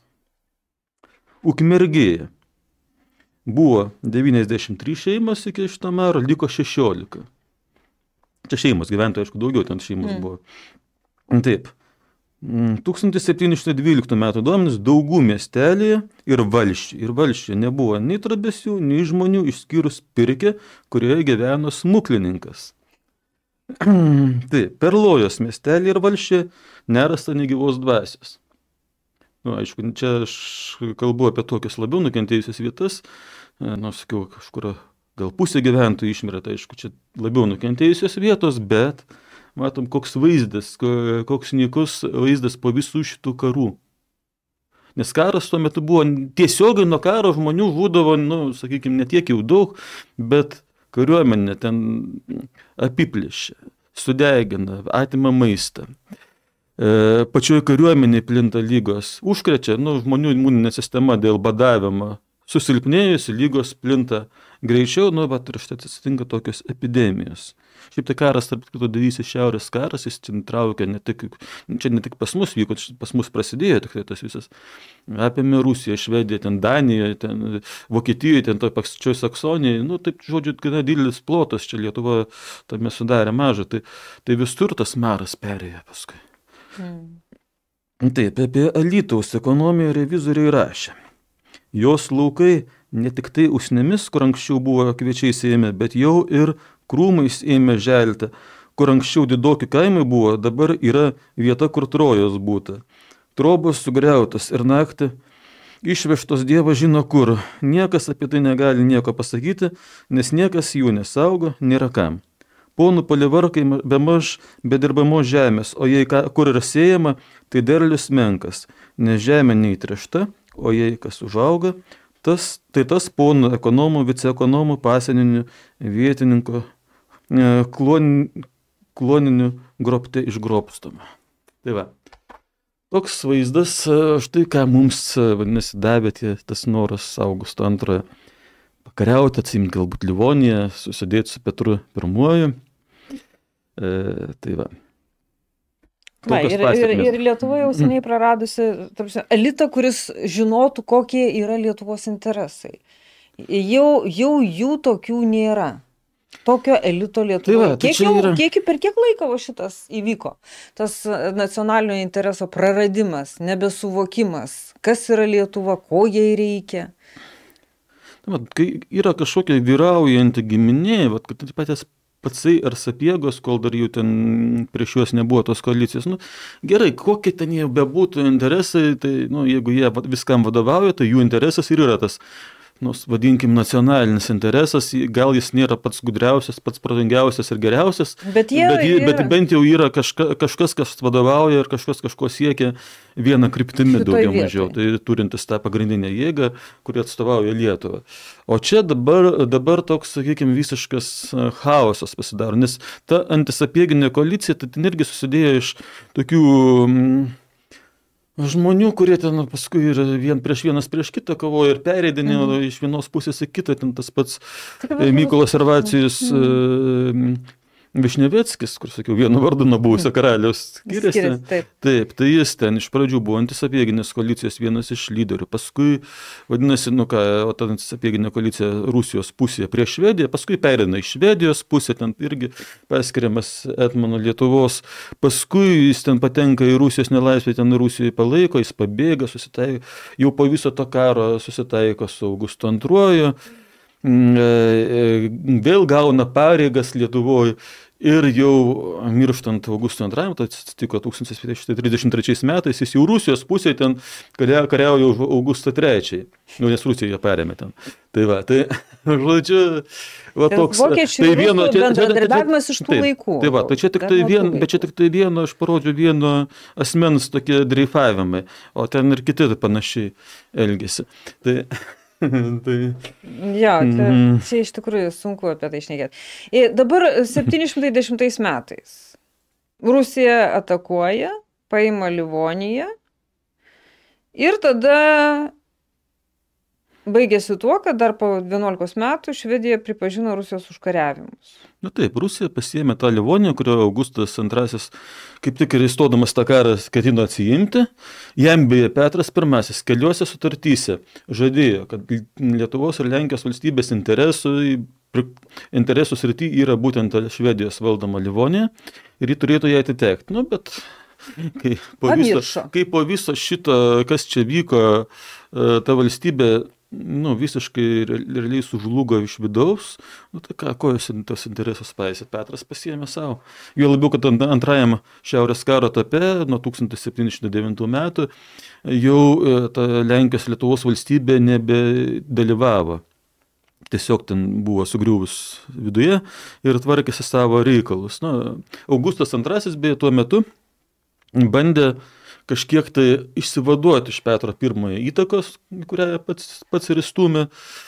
Ukmergėje buvo devyniasdešimt trys šeimos iki šito maro, liko šešiolika. Čia šeimos, gyventojai, aišku, daugiau ten šeimos mm. buvo. Taip. tūkstantis septyni šimtai dvyliktų metų duomenys Daugų miestelėje ir Valsčiuje. Ir Valsčiuje nebuvo nei trabesių, nei žmonių, išskyrus pirkę, kurioje gyveno smuklininkas. Taip, Perlojos miestelėje ir Valsčiuje nerasta negyvos dvasios. Nu, aišku, čia aš kalbu apie tokias labiau nukentėjusias vietas. Nu, sakiau, kažkur gal pusė gyventojų išmirė, tai aišku, čia labiau nukentėjusios vietos, bet matom, koks vaizdas, koks nykus vaizdas po visų šitų karų. Nes karas tuo metu buvo, tiesiogiai nuo karo žmonių žūdavo, nu, sakykime, ne tiek jau daug, bet kariuomenė ten apiplėšė, sudegina, atima maistą. E, pačioje kariuomenėje plinta lygos, užkrečia, nu, žmonių imuninė sistema dėl badavimo susilpnėjusi, lygos plinta greičiau, nu, bet ir štai atsitinka tokios epidemijos. Šiaip tai karas, tarp kito didysis šiaurės karas, jis traukia ne tik, čia ne tik pas mus vyko, pas mus prasidėjo tik tai tas visas, apėmė Rusiją, Švediją, ten Daniją, ten Vokietijoje, ten toj pačioj Saksonijai, nu, taip, žodžiu, gana didelis plotas, čia Lietuva tame sudarė mažą, tai, tai visur tas maras perėjo paskui. Mm. Taip, apie Alytaus ekonomiją revizoriai rašė. Jos laukai ne tik tai usnėmis, kur anksčiau buvo kviečiai sėjami, bet jau ir krūmais ėmė želti, kur anksčiau didoki kaimai buvo, dabar yra vieta, kur Trojos būta. Trobos sugriautas ir naktį išvežtos Dievas žino kur. Niekas apie tai negali nieko pasakyti, nes niekas jų nesaugo, nėra kam. Ponų palivarkai bemaž bedirbamos žemės, o jei ką, kur yra sėjama, tai derlius menkas, nes žemė neįtrešta, o jei kas užauga, tas, tai tas ponų ekonomų, viceekonomų, pasieninių, vietininko, klon, kloninių grobte išgrobstoma. Tai va, toks vaizdas, štai ką mums, vadinasi, davė tie, tas noras Augusto antrojo pakariauti, atsimti galbūt Livoniją, susidėti su Petru pirmuoju. E, tai va. Va, ir, ir, ir Lietuva jau seniai praradusi tarpsi, elitą, kuris žinotų, kokie yra Lietuvos interesai. Jau, jau jų tokių nėra. Tokio elito Lietuvoje. Tai kiek, jau, yra... kiek, per kiek laiko šitas įvyko? Tas nacionalinio intereso praradimas, nebesuvokimas, kas yra Lietuva, ko jai reikia. Tai, kai yra kažkokia vyraujanti giminė, vat, kad patys Patsai ar Sapiegos, kol dar jų ten prieš juos nebuvo tos koalicijos. Nu, gerai, kokie ten jie bebūtų interesai, tai nu, jeigu jie viskam vadovauja, tai jų interesas ir yra tas, nu, vadinkim, nacionalinis interesas, gal jis nėra pats gudriausias, pats protingiausias ir geriausias, bet, jie, bet, jie, bet bent jau yra kažka, kažkas, kas vadovauja ir kažkas kažko siekia vieną kryptimį daugiau mažiau, tai turintis tą pagrindinę jėgą, kuri atstovauja Lietuvą. O čia dabar, dabar toks, sakykime, visiškas chaosas pasidaro, nes ta antisapieginė koalicija, tai ten irgi susidėjo iš tokių mm, žmonių, kurie ten paskui ir vien prieš vienas prieš kitą kovojo ir pereidinėjo mhm. iš vienos pusės į kitą, ten tas pats Mykolas Servacijus mhm. Višneveckis, kur sakiau, vienu vardu nuo buvusio karaliaus skiriasi. Taip. Taip, tai jis ten iš pradžių buvo antisapieginės koalicijos vienas iš lyderių, paskui, vadinasi, nu ką, o ta antisapieginė koalicija Rusijos pusėje prieš Švediją, paskui perina iš Švedijos pusė, ten irgi paskiriamas etmono Lietuvos, paskui jis ten patenka į Rusijos nelaisvę, ten Rusijoje palaiko, jis pabėga, susitaiko, jau po viso to karo susitaiko su Augustu antruoju, vėl gauna pareigas Lietuvoje ir jau mirštant Augustui antrajam, tai atsitiko tūkstantis septyni šimtai trisdešimt trečiais metais, jis jau Rusijos pusėje ten kariauja už Augustą trečiąjį, nu, nes Rusija ją perėmė ten. Tai va, tai, žodžiu, va toks. Vokiečių tai vieno bendradarbiavimas iš tų taip, laikų. Tai va, tai čia tik tai vien, bet čia tik tai vieno, aš parodžiu, vieno asmens tokie dreifavimai, o ten ir kiti panašiai elgėsi. Tai... tai... Jo, čia, čia iš tikrųjų sunku apie tai šnekėti. Ir dabar septyni šimtai dešimtais metais Rusija atakuoja, paima Livoniją ir tada baigėsi tuo, kad dar po vienuolikos metų Švedija pripažino Rusijos užkariavimus. Na taip, Rusija pasiėmė tą Livoniją, kurio Augustas antrasis kaip tik ir įstodamas tą karą ketino atsiimti. Jam beje Petras pirmasis keliuose sutartyse žadėjo, kad Lietuvos ir Lenkijos valstybės interesų, interesų srity yra būtent Švedijos valdoma Livonija ir jį turėtų ją atitekti. Nu, bet kai po, viso, kai po viso šito, kas čia vyko, ta valstybė nu, visiškai realiai sužlugo iš vidaus, nu, tai ką, ko jūs tos interesus paisė? Petras pasiėmė savo. Jo labiau, kad antrajam Šiaurės karo etape, nuo tūkstantis septyni šimtai devintų metų, jau ta Lenkijos Lietuvos valstybė nebedalyvavo. Tiesiog ten buvo sugriuvus viduje ir tvarkėsi savo reikalus. Nu, Augustas antrasis beje tuo metu bandė kažkiek tai išsivaduoti iš Petro pirmojo įtakos, kurią pats, pats ir įstūmė.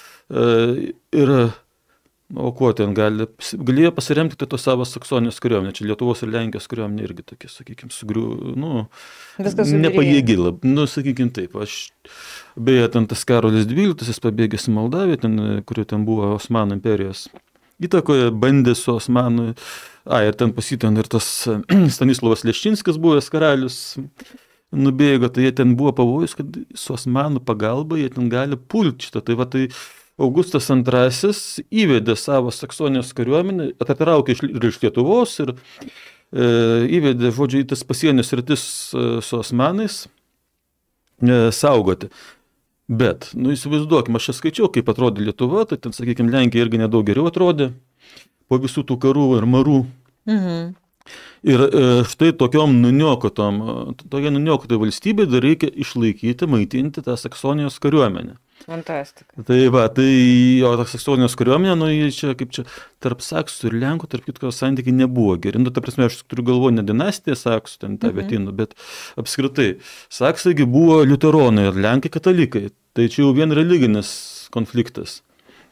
Ir, o kuo ten gali, galėjo pasiremti tai to savo Saksonijos kariuomenę. Čia Lietuvos ir Lenkijos kariuomenė irgi tokia, sakykime, sugriu, nu, nepajėgi, nu, sakykime taip. Aš, beje, ten tas Karolis dvyliktasis pabėgęs į Moldaviją, ten, kurio ten buvo Osmanų imperijos įtakoje, bandė su Osmanų, a, ir ten pasitin ir tas Stanislavas Leščinskis buvęs karalius, nubėgo, tai jie ten buvo pavojus, kad su Osmanų pagalba jie ten gali pulti šitą. Tai va, tai Augustas antrasis įvedė savo Saksonijos kariuomenę, atitraukė iš, iš Lietuvos ir e, įvedė, žodžiu, į tas pasienės rytis e, su Osmanais e, saugoti. Bet, nu įsivaizduokime, aš čia skaičiau, kaip atrodė Lietuva, tai ten, sakykime, Lenkija irgi nedaug geriau atrodė po visų tų karų ir marų. Mhm. Ir štai tokiom nuniokotom, tokia nuniokotai valstybė dar reikia išlaikyti, maitinti tą Saksonijos kariuomenę. Fantastika. Tai va, tai jo, ta Saksonijos kariuomenė, nu, čia kaip čia tarp Saksų ir Lenkų, tarp kitko santykiai nebuvo geri. Nu, ta prasme, aš turiu galvo ne dinastiją Saksų, ten tą Vietinų, bet apskritai. Saksaigi buvo liuteronai ir Lenkai katalikai. Tai čia jau vien religinis konfliktas.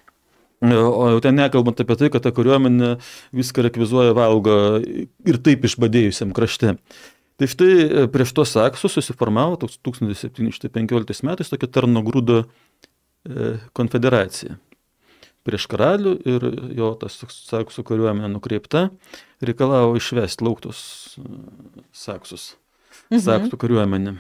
O jau ten nekalbant apie tai, kad ta kariuomenė viską rekvizuoja, valgo ir taip išbadėjusiam krašte. Tai štai prieš tos Saksus susiformavo tūkstantis septyni šimtai penkioliktais metais tokia Tarnogrūdo konfederacija. Prieš karalių ir jo tas Saksų kariuomenė nukreipta reikalavo išvesti lauktos Saksus, mhm. Saksų kariuomenė.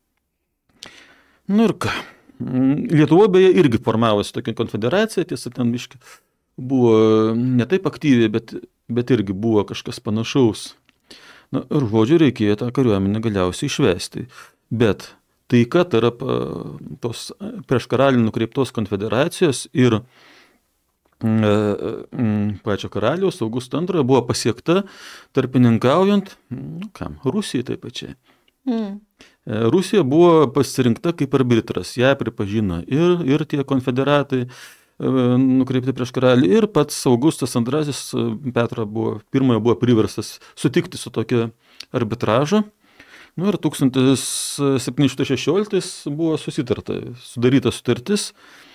Nu ir ką? Lietuvoje beje irgi formavosi tokia konfederacija, tiesa ten biškai buvo ne taip aktyviai, bet, bet irgi buvo kažkas panašaus. Na, ir žodžiu reikėjo tą kariuomenę galiausiai išvesti. Bet taika tarp tos prieš karalių nukreiptos konfederacijos ir e, pačio karaliaus Augusto antrojo buvo pasiekta tarpininkaujant, nu, kam, Rusijai taip pačiai. Mm. Rusija buvo pasirinkta kaip arbitras, ją pripažino ir, ir tie konfederatai nukreipti prieš karalių, ir pats Augustas antrasis Petro buvo, pirmojo buvo priverstas sutikti su tokio arbitražo. Nu, ir tūkstantis septyni šimtai šešioliktais buvo susitarta, sudaryta sutartis,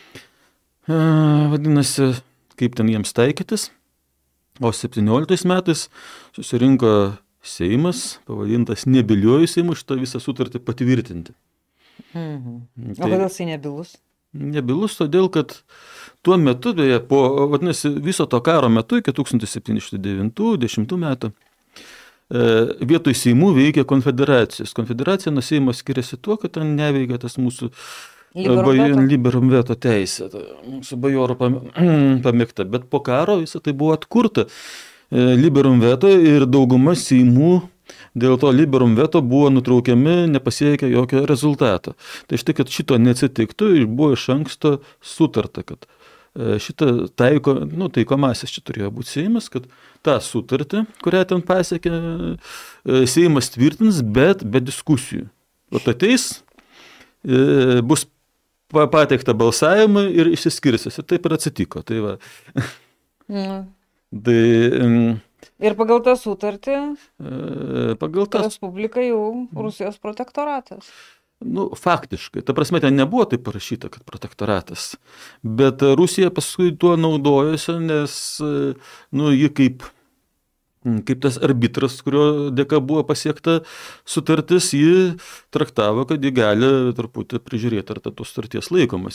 vadinasi, kaip ten jiems taikytis, o septynioliktais metais susirinko Seimas, pavadintas nebyliuoju Seimu, šitą visą sutartį patvirtinti. Mhm. O tai, kodėl jisai nebilus? Nebilus, todėl, kad tuo metu, beje, po, vadinasi, viso to karo metu, iki tūkstantis septyni šimtai devintų dešimtų metų, e, vietoj Seimų veikia konfederacijos. Konfederacija nuo Seimo skiriasi tuo, kad ten neveikia tas mūsų liberum veto teisė, mūsų bajorų pamėgta. Bet po karo visą tai buvo atkurta. Liberum veto ir dauguma Seimų dėl to liberum veto buvo nutraukiami, nepasiekę jokio rezultato. Tai štai, kad šito neatsitiktų, buvo iš anksto sutarta, kad šitą taiko, nu, taikomasis čia turėjo būti Seimas, kad tą sutartį, kurią ten pasiekė, Seimas tvirtins, bet be diskusijų. O ateis, bus pateikta balsavimai ir išsiskirsis. Ir taip ir atsitiko. Tai va. Mm. Tai, ir pagal tą sutartį pagal tą Respublika jau Rusijos protektoratas. Nu, faktiškai. Ta prasme, ten nebuvo taip parašyta, kad protektoratas. Bet Rusija paskui tuo naudojosi, nes, nu, ji kaip kaip tas arbitras, kurio dėka buvo pasiekta sutartis, ji traktavo, kad ji gali truputį prižiūrėti, ar tos sutarties laikomas.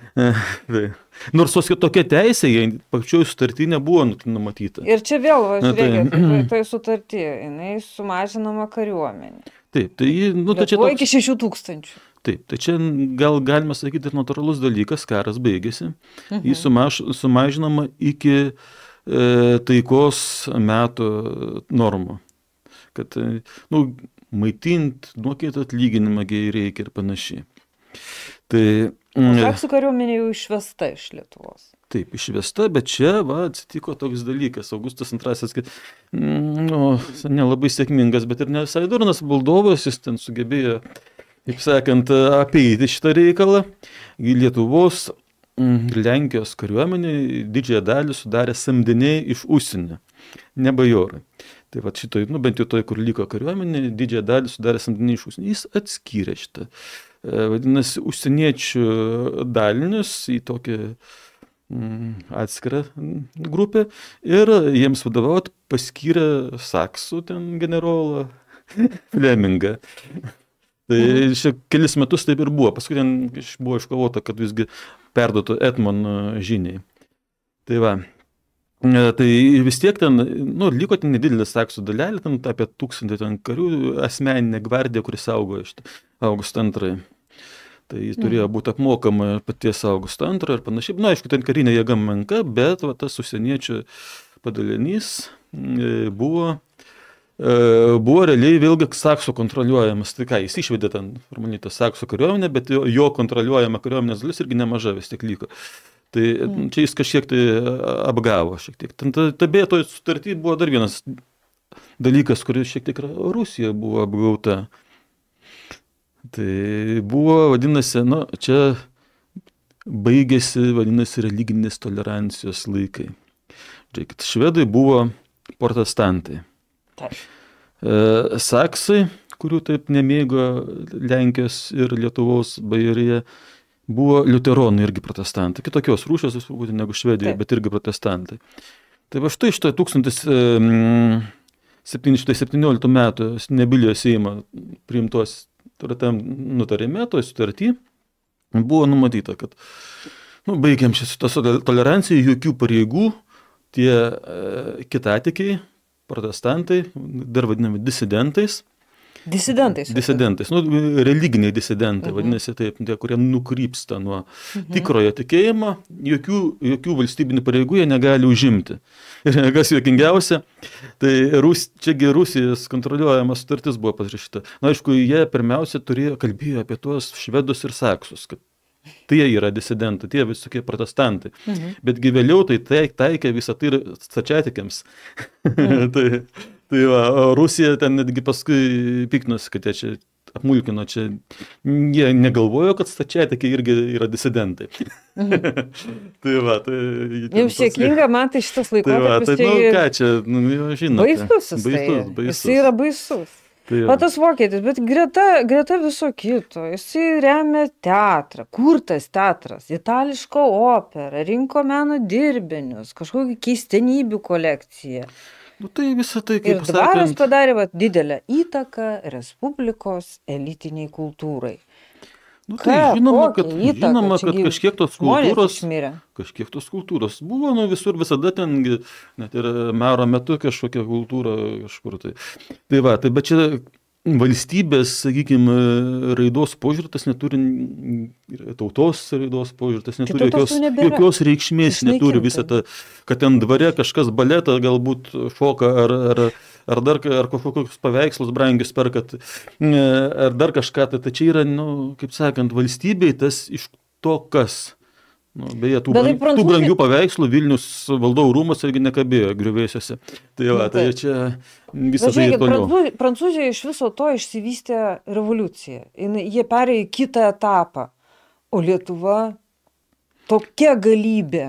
Nors tos tokia teisė, jai pačioj sutarty nebuvo numatyta. Ir čia vėl, va, žiūrėkit, tai, tai sutarty, jinai sumažinama kariuomenė. Taip, tai nu, tai čia toks... iki šešių tūkstančių. Taip, tai čia gal galima sakyti ir natūralus dalykas, karas baigėsi, mhm. jis sumaž, sumažinama iki e, taikos metų normų, kad nu, maitint, mokėti atlyginimą reikia ir panašiai. Tai, Saksų kariuomenė jau išvesta iš Lietuvos. Taip, išvesta, bet čia va, atsitiko toks dalykas. Augustas antrasis, kad nu, nelabai sėkmingas, bet ir ne visai durnas valdovas, jis ten sugebėjo, kaip sakant, apeiti šitą reikalą. Lietuvos, Lenkijos kariuomenė didžiąją dalį sudarė samdiniai iš užsienio, ne bajorai. Tai va šitoj, nu bent jau toj, kur liko kariuomenė, didžiąją dalį sudarė samdiniai iš užsienio. Jis atskyrė šitą, vadinasi, užsieniečių dalinius į tokį atskirą grupę ir jiems vadovaut paskyrė saksų ten generolą Flemingą. Tai šia kelis metus taip ir buvo. Paskui ten buvo iškovota, kad visgi perduotų Etmono žiniai. Tai va. Tai vis tiek ten, nu, liko ten nedidelis saksų dalelė, ten apie tūkstantį ten karių, asmeninė gvardija, kuris saugo iš Augustą antrąjį. Tai jis turėjo būti apmokama paties Augusto antrojo ir panašiai. Na, aišku, ten karinė jėga menka, bet va, tas užsieniečių padalinys buvo, buvo realiai vėlgi saksų kontroliuojamas. Tai ką, jis išvedė ten formaliai tą saksų kariuomenę, bet jo, jo kontroliuojama kariuomenės dalis irgi nemaža vis tiek liko. Tai čia jis kažkiek tai apgavo šiek tiek. Ten ta, ta beje, toj sutarty buvo dar vienas dalykas, kuris šiek tiek Rusija buvo apgauta. Tai buvo, vadinasi, nu, čia baigėsi, vadinasi, religinės tolerancijos laikai. Žiūrėkit, švedai buvo protestantai. Taip. E, saksai, kurių taip nemėgo Lenkijos ir Lietuvos bajorija, buvo liuteronai irgi protestantai. Kitokios rūšios, būtent negu Švedijoje, bet irgi protestantai. Tai va štai štai tūkstantis septyni šimtai septynioliktų metų Nebilio Seimo priimtos tam nutarime, toj sutarty, buvo numatyta, kad nu, baigiam šitą toleranciją, jokių pareigų, tie e, kitatikiai, protestantai, dar vadinami disidentais. Disidentais? Disidentais, nu, religiniai disidentai, uh-huh. vadinasi taip, tie, kurie nukrypsta nuo uh-huh. tikrojo tikėjimo, jokių, jokių valstybinių pareigų jie negali užimti. Ir kas juokingiausia, tai Rus, čiagi Rusijos kontroliuojama sutartis buvo pasirašyta. Na, aišku, jie pirmiausia turėjo, kalbėjo apie tuos švedus ir saksus, kad tai jie yra disidentai, tie visokie protestantai. Mhm. Betgi vėliau tai taikė visą tai stačiatikiams. Mhm. tai, tai va, Rusija ten netgi paskui piknosi, kad jie čia apmulkino, čia jie negalvojo, kad stačiatikiai irgi yra disidentai. Mhm. tai va, tai... Jau sėkminga man tai šitas laikotarpis. Tai va, tai nu ką čia, nu, žinote. Baisus jis tai. Jis yra baisus. Tai o tas vokietis, bet greta, greta viso kito, jisai remia teatrą, kurtas teatras, itališką operą, rinko meno dirbinius, kažkokį keistenybių kolekciją. Nu, tai visą tai, kaip ir dvaras padarė va, didelę įtaką Respublikos elitiniai kultūrai. Nu, tai Ką, žinoma, kad, įtaka, žinoma, kad kažkiek tos kultūros, kažkiek tos kultūros buvo, nu, visur visada ten, net ir mero metu kažkokia kultūra kažkur tai. Tai va, tai bet čia valstybės, sakykime, raidos požiūrtas neturi, tautos raidos požiūrtas neturi jokios, jokios reikšmės, neturi visą tą, kad ten dvare kažkas baletą galbūt šoka ar, ar, ar dar ar kažkokius paveikslus brangius perkat, ar dar kažką, tai, tai čia yra, nu, kaip sakant, valstybei tas iš to kas. Nu, beje, tų, brang, prancūzai... tų brangių paveikslų Vilnius valdovų rūmas irgi nekabėjo griuvėsiuose. Tai va, tai čia visą tai ir toliau. Prancūzija, Prancūzija iš viso to išsivystė revoliucija. Jie perėjo į kitą etapą. O Lietuva tokia galybė.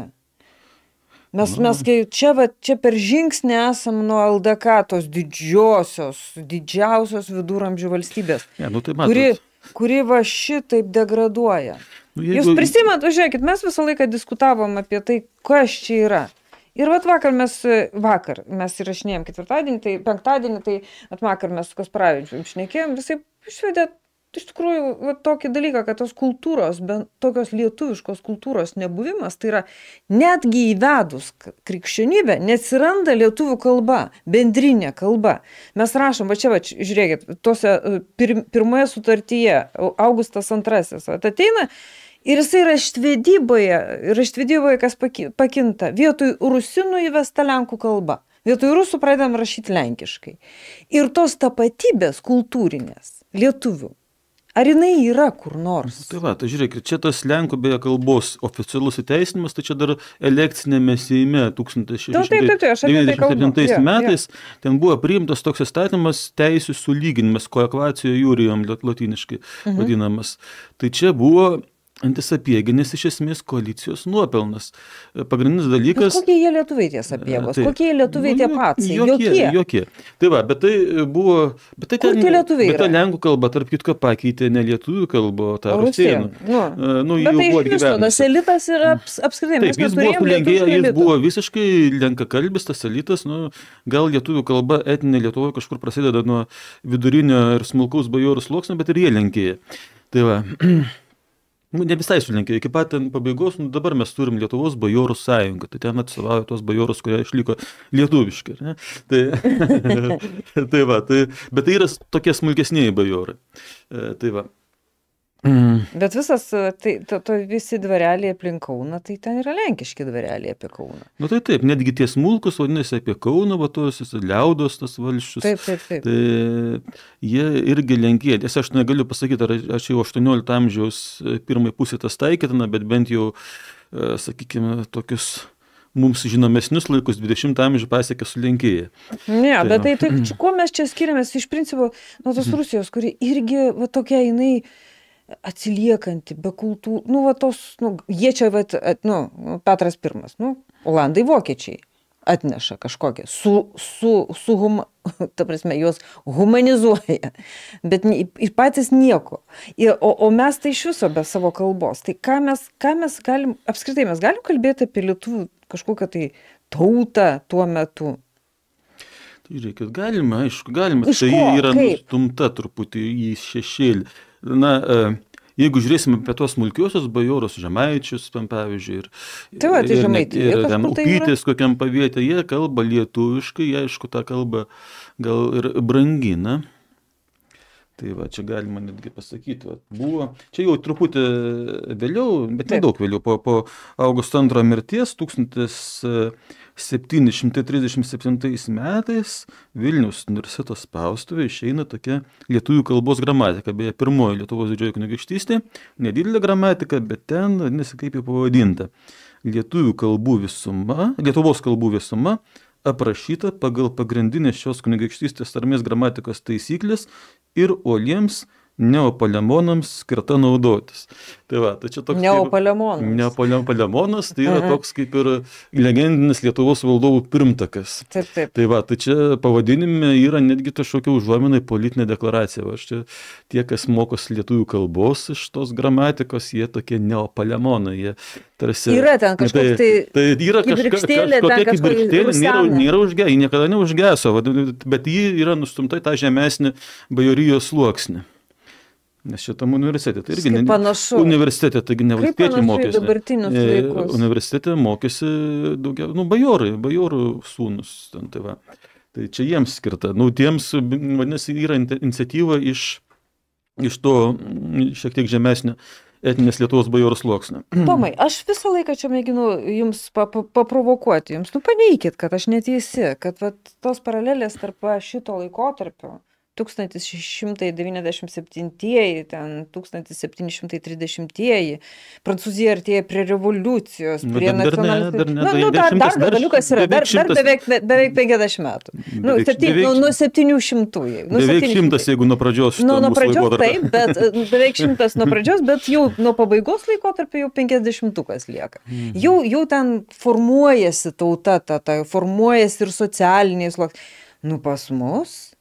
Mes, mes kai čia, va, čia per žingsnį esam nuo L D K tos didžiosios, didžiausios viduramžių valstybės, ja, nu, tai kuri, kuri va šitaip degraduoja. Nu, jeigu... Jūs prisimenat, žiūrėkit, mes visą laiką diskutavom apie tai, kas čia yra. Ir vat vakar mes, vakar mes įrašinėjom ketvirtadienį, tai penktadienį, tai vat vakar mes su Kasparavičium šnekėjom, visai išvedė iš tikrųjų vat tokį dalyką, kad tos kultūros, bent tokios lietuviškos kultūros nebuvimas, tai yra netgi įvedus krikščionybę, neatsiranda lietuvių kalba, bendrinė kalba. Mes rašom, va čia, va, žiūrėkit, tose pir, pirmoje sutartyje Augustas antrasis ateina, ir jisai raštvedyboje, raštvedyboje kas pakinta, vietoj rusinų įvesta lenkų kalba, vietoj rusų pradedam rašyti lenkiškai. Ir tos tapatybės kultūrinės, lietuvių, ar jinai yra kur nors? Tai va, tai žiūrėkit, čia tas lenkų beje kalbos oficialus įteisinimas, tai čia dar elekcinėme Seime tūkstantis šeši šimtai devyniasdešimt septintais metais, ten buvo priimtas toks įstatymas teisių sulyginimas, koekvacijo jūrijom lotyniškai mhm. vadinamas. Tai čia buvo antisapieginis iš esmės koalicijos nuopelnas. Pagrindinis dalykas... Bet kokie jie lietuviai tie sapiegos? Tai, kokie lietuviai tie patys? Jokie, jokie. jokie. Tai va, bet tai buvo... Bet tai Kur ten, tie lietuviai bet ta lenkų kalba, tarp kitko, pakeitė ne lietuvių kalbą, tą rusėnų. Nu, nu, bet tai iš viso, tas elitas yra aps, apskritai. Taip, jis buvo sulenkėję, jis buvo visiškai lenkakalbis, tas elitas, nu, gal lietuvių kalba etinė Lietuvoje kažkur prasideda nuo vidurinio ir smulkaus bajorų sluoksnio, bet ir jie lenkėja. Tai va... Nu, ne visai sulenkė, iki pat ten pabaigos, nu, dabar mes turim Lietuvos bajorų sąjungą, tai ten atstovauja tos bajorus, kurie išliko lietuviški. Ne? Tai, tai va, tai, bet tai yra tokie smulkesniai bajorai. E, tai va. Mm. Bet visas, tai to, to visi dvareliai aplink Kauną, tai ten yra lenkiški dvareliai apie Kauną. Nu tai taip, netgi tie smulkus vadinasi apie Kauną, va tos liaudos, tas valščius. Taip, taip, taip. Tai jie irgi lenkėja. Tiesa, aš negaliu pasakyti, ar aš jau aštuoniolikto amžiaus pirmai pusė tas taikytina, bet bent jau, sakykime, tokius mums žinomesnius laikus dvidešimtą amžių pasiekė sulenkėję. Ne, tai, bet tai, tai kuo mes čia skiriamės iš principo nuo tos Rusijos, kuri irgi va tokia jinai atsiliekanti, be kultūrų, nu, va tos, nu, jie čia, va, nu, Petras Pirmas, nu, Olandai, Vokiečiai atneša kažkokią, su, su, su huma, ta prasme, juos humanizuoja, bet ir patys nieko. Ir, o, o mes tai iš viso be savo kalbos. Tai ką mes, ką mes galim, apskritai mes galim kalbėti apie lietuvių kažkokią tai tautą tuo metu? Tai žiūrėkit, galima, aišku, galima, tai yra nustumta truputį į šešėlį. Na, jeigu žiūrėsime apie tos smulkiosios bajorus, žemaičius, tam pavyzdžiui, ir, tai va, tai ir, ir ten upytis kokiam pavietė, jie kalba lietuviškai, jie aišku tą kalbą gal ir brangina. Tai va, čia galima netgi pasakyti, va, buvo, čia jau truputį vėliau, bet nedaug vėliau, po, po Augusto antrojo mirties, tūkstantis septyni šimtai trisdešimt septintais metais Vilniaus universiteto spaustuvėje išeina tokia lietuvių kalbos gramatika, beje, pirmoji Lietuvos didžioji kunigaikštystė, nedidelė gramatika, bet ten, vadinasi, kaip jau pavadinta, lietuvių kalbų visuma, Lietuvos kalbų visuma, aprašyta pagal pagrindinės šios kunigaikštystės tarmės gramatikos taisyklės ir uoliems neopalemonams skirta naudotis. Tai va, tai čia toks... Neopalemonas. Neopalemonas, tai yra toks kaip ir legendinis Lietuvos valdovų pirmtakas. Taip, taip. Tai va, tai čia pavadinime yra netgi kažkokia užuominai politinė deklaracija. Va, čia tie, kas mokosi lietuvių kalbos iš tos gramatikos, jie tokie neopalemonai. Jie tarsi... Yra ten kažkoks tai... Tai yra kibirkštėlė, kažkokia kibirkštėlė, nėra, nėra užge, ji niekada neužgeso, bet ji yra nustumta į tą žemesnį bajorijos sluoksnį. Nes šitam universitete, tai irgi ne, universitete, taigi ne valstiečiai mokėsi. Universitete mokėsi daugiau, nu, bajorai, bajorų sūnus. Ten, tai, va. Tai čia jiems skirta. Nu, tiems, vadinasi, yra iniciatyva iš, iš to šiek tiek žemesnio etinės Lietuvos bajorų sluoksnio. Tomai, aš visą laiką čia mėginu jums paprovokuoti, jums, nu, paneikit, kad aš neteisi, kad va, tos paralelės tarp šito laikotarpio tūkstantis šeši šimtai devyniasdešimt septintieji, ten tūkstantis septyni šimtai trisdešimtieji, Prancūzija artėja prie revoliucijos, prie nacionalistų. Nu, nu, dar, dar galiukas yra, dar, dar beveik, beveik penkiasdešimt metų. Nu, septyni, nu, nuo septynių šimtų. Nu, beveik šimtas, jeigu nuo pradžios šito nu, nuo mūsų pradžios, laikotarpio. taip, bet beveik šimtas nuo pradžios, bet jau nuo pabaigos laikotarpio jau penkiasdešimtukas lieka. Mhm. Jau, jau ten formuojasi tauta, ta, ta, formuojasi ir socialiniai sluoksniai. Nu, pas mus...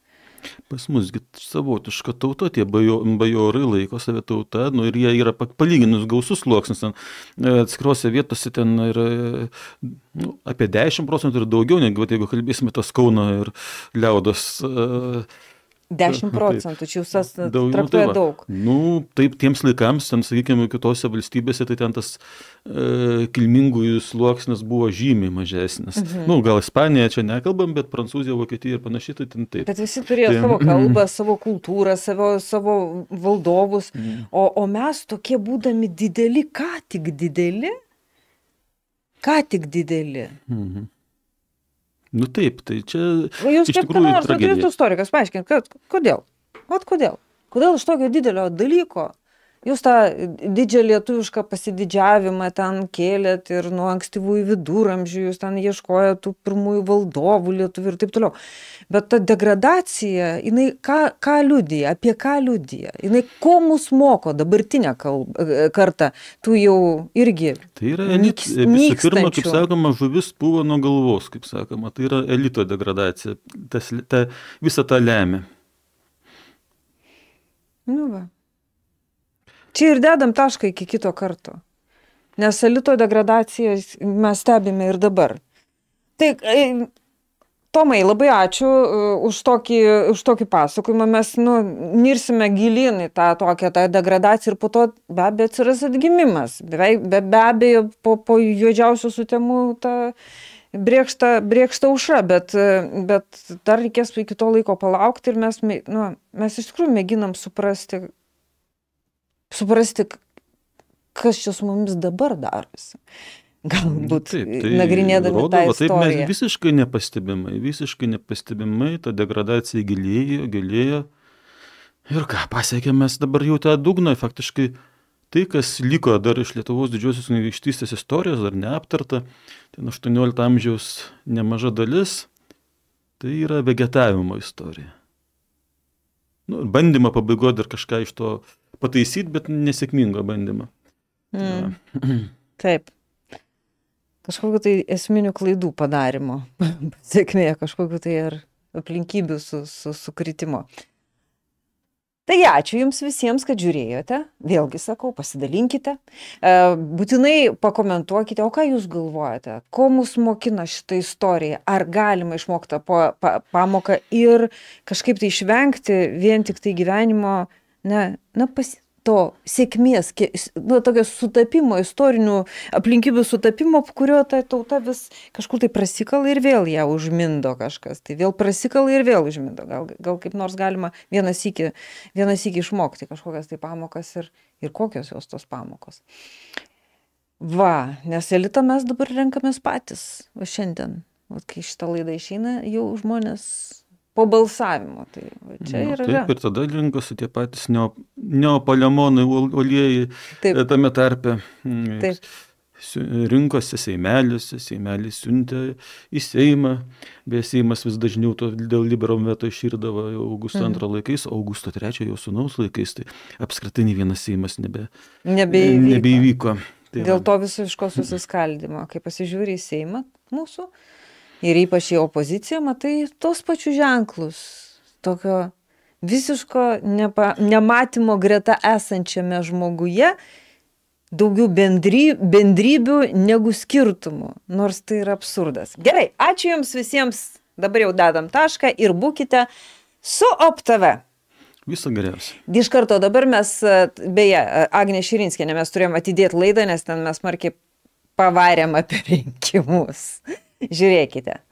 Pas musgi savotiška tauta, tie bajo, bajorai laiko save tauta, nu, ir jie yra palyginus gausus sluoksnis. Atskiruose vietose ten yra nu, apie dešimt procentų ir daugiau, negu jeigu kalbėsime tas Kauno ir Liaudos. dešimt procentų, čia jūs tas daug, traktuoja nu, tai daug. Nu, taip, tiems laikams, ten, sakykime, kitose valstybėse, tai ten tas e, kilmingųjų sluoksnis buvo žymiai mažesnis. Mhm. Nu, gal Ispanija čia nekalbam, bet Prancūzija, Vokietija ir panašiai, tai ten taip. Bet visi turėjo tai, savo kalbą, savo kultūrą, savo, savo valdovus, mhm. o, o mes tokie būdami dideli, ką tik dideli, ką tik dideli. Mhm. Nu taip, tai čia jūs iš tikrųjų tragedija. Jūs kaip tragedija. istorikas, paaiškink, kad, kodėl? Vat kodėl? Kodėl iš tokio didelio dalyko jūs tą didžią lietuvišką pasididžiavimą ten kėlėt ir nuo ankstyvųjų viduramžių jūs ten ieškojot tų pirmųjų valdovų lietuvių ir taip toliau. Bet ta degradacija, jinai ką, ką liudija, apie ką liudija? Jinai ko mus moko dabartinę kalbą, kartą, tų jau irgi tai yra elit, visų pirma, kaip sakoma, žuvis pūva nuo galvos, kaip sakoma, tai yra elito degradacija, tas, ta, visą tą lemia. Nu va. Čia ir dedam tašką iki kito karto, nes elito degradaciją mes stebime ir dabar. Tai, Tomai, labai ačiū už tokį, už tokį pasakojimą, mes nu, nirsime gilin į tą tokią tą degradaciją ir po to be abejo atsiras atgimimas, be, be, be abejo po, po juodžiausių sutemų tą brėkšta, brėkšta aušra, bet, bet dar reikės iki to laiko palaukti ir mes, nu, mes iš tikrųjų mėginam suprasti, suprasti, kas čia su mumis dabar darosi. Galbūt taip, tai nagrinėdami rodo, tą va, taip istoriją. Mes visiškai nepastebimai, visiškai nepastebimai, ta degradacija gilėjo, gilėjo. Ir ką, pasiekėm mes dabar jau tą dugną, faktiškai tai, kas liko dar iš Lietuvos didžiosios kunigaikštystės istorijos, dar neaptarta, ten aštuoniolikto amžiaus nemaža dalis, tai yra vegetavimo istorija. Nu, bandymą pabaigo dar kažką iš to pataisyti, bet nesėkmingo bandymą. Mm. Ja. Taip. Kažkokiu tai esminių klaidų padarimo, sėkmė, kažkokiu tai ar aplinkybių su, su, sukritimo. Taigi ačiū Jums visiems, kad žiūrėjote. Vėlgi sakau, pasidalinkite. Būtinai pakomentuokite, o ką Jūs galvojate, ko mus mokina šitą istoriją, ar galima išmokti pa, pa, pamoką ir kažkaip tai išvengti vien tik tai gyvenimo, ne, na, pas, to sėkmės, nu, tokio sutapimo, istorinių aplinkybių sutapimo, kurio ta tauta vis kažkur tai prasikala ir vėl ją užmindo kažkas. Tai vėl prasikala ir vėl užmindo. Gal, gal kaip nors galima vieną sykį, vieną sykį išmokti kažkokias tai pamokas ir, ir kokios jos tos pamokos. Va, nes elitą mes dabar renkamės patys. O šiandien, o kai šitą laidą išeina, jau žmonės po balsavimo. Tai čia nu, yra. Taip, ir tada rinkosi tie patys neopalemonai, uolieji tame tarpe. Taip. Rinkosi seimeliuose, seimelis siuntė į Seimą, beje, Seimas vis dažniau to dėl liberom veto iširdavo Augusto mm. antro laikais, Augusto trečio jau sūnaus laikais, tai apskritai nei vienas Seimas nebe, nebeįvyko. nebeįvyko. Tai dėl to visiško susiskaldimo, kai pasižiūri į Seimą mūsų, ir ypač į opoziciją, matai tos pačius ženklus, tokio visiško nepa, nematymo greta esančiame žmoguje, daugiau bendry, bendrybių negu skirtumų, nors tai yra absurdas. Gerai, ačiū Jums visiems, dabar jau dedam tašką ir būkite su Op T V. Viso geriausia. Iš karto dabar mes, beje, Agnė Širinskienė, mes turėjom atidėti laidą, nes ten mes smarkiai pavarėm apie rinkimus. Žiūrėkite.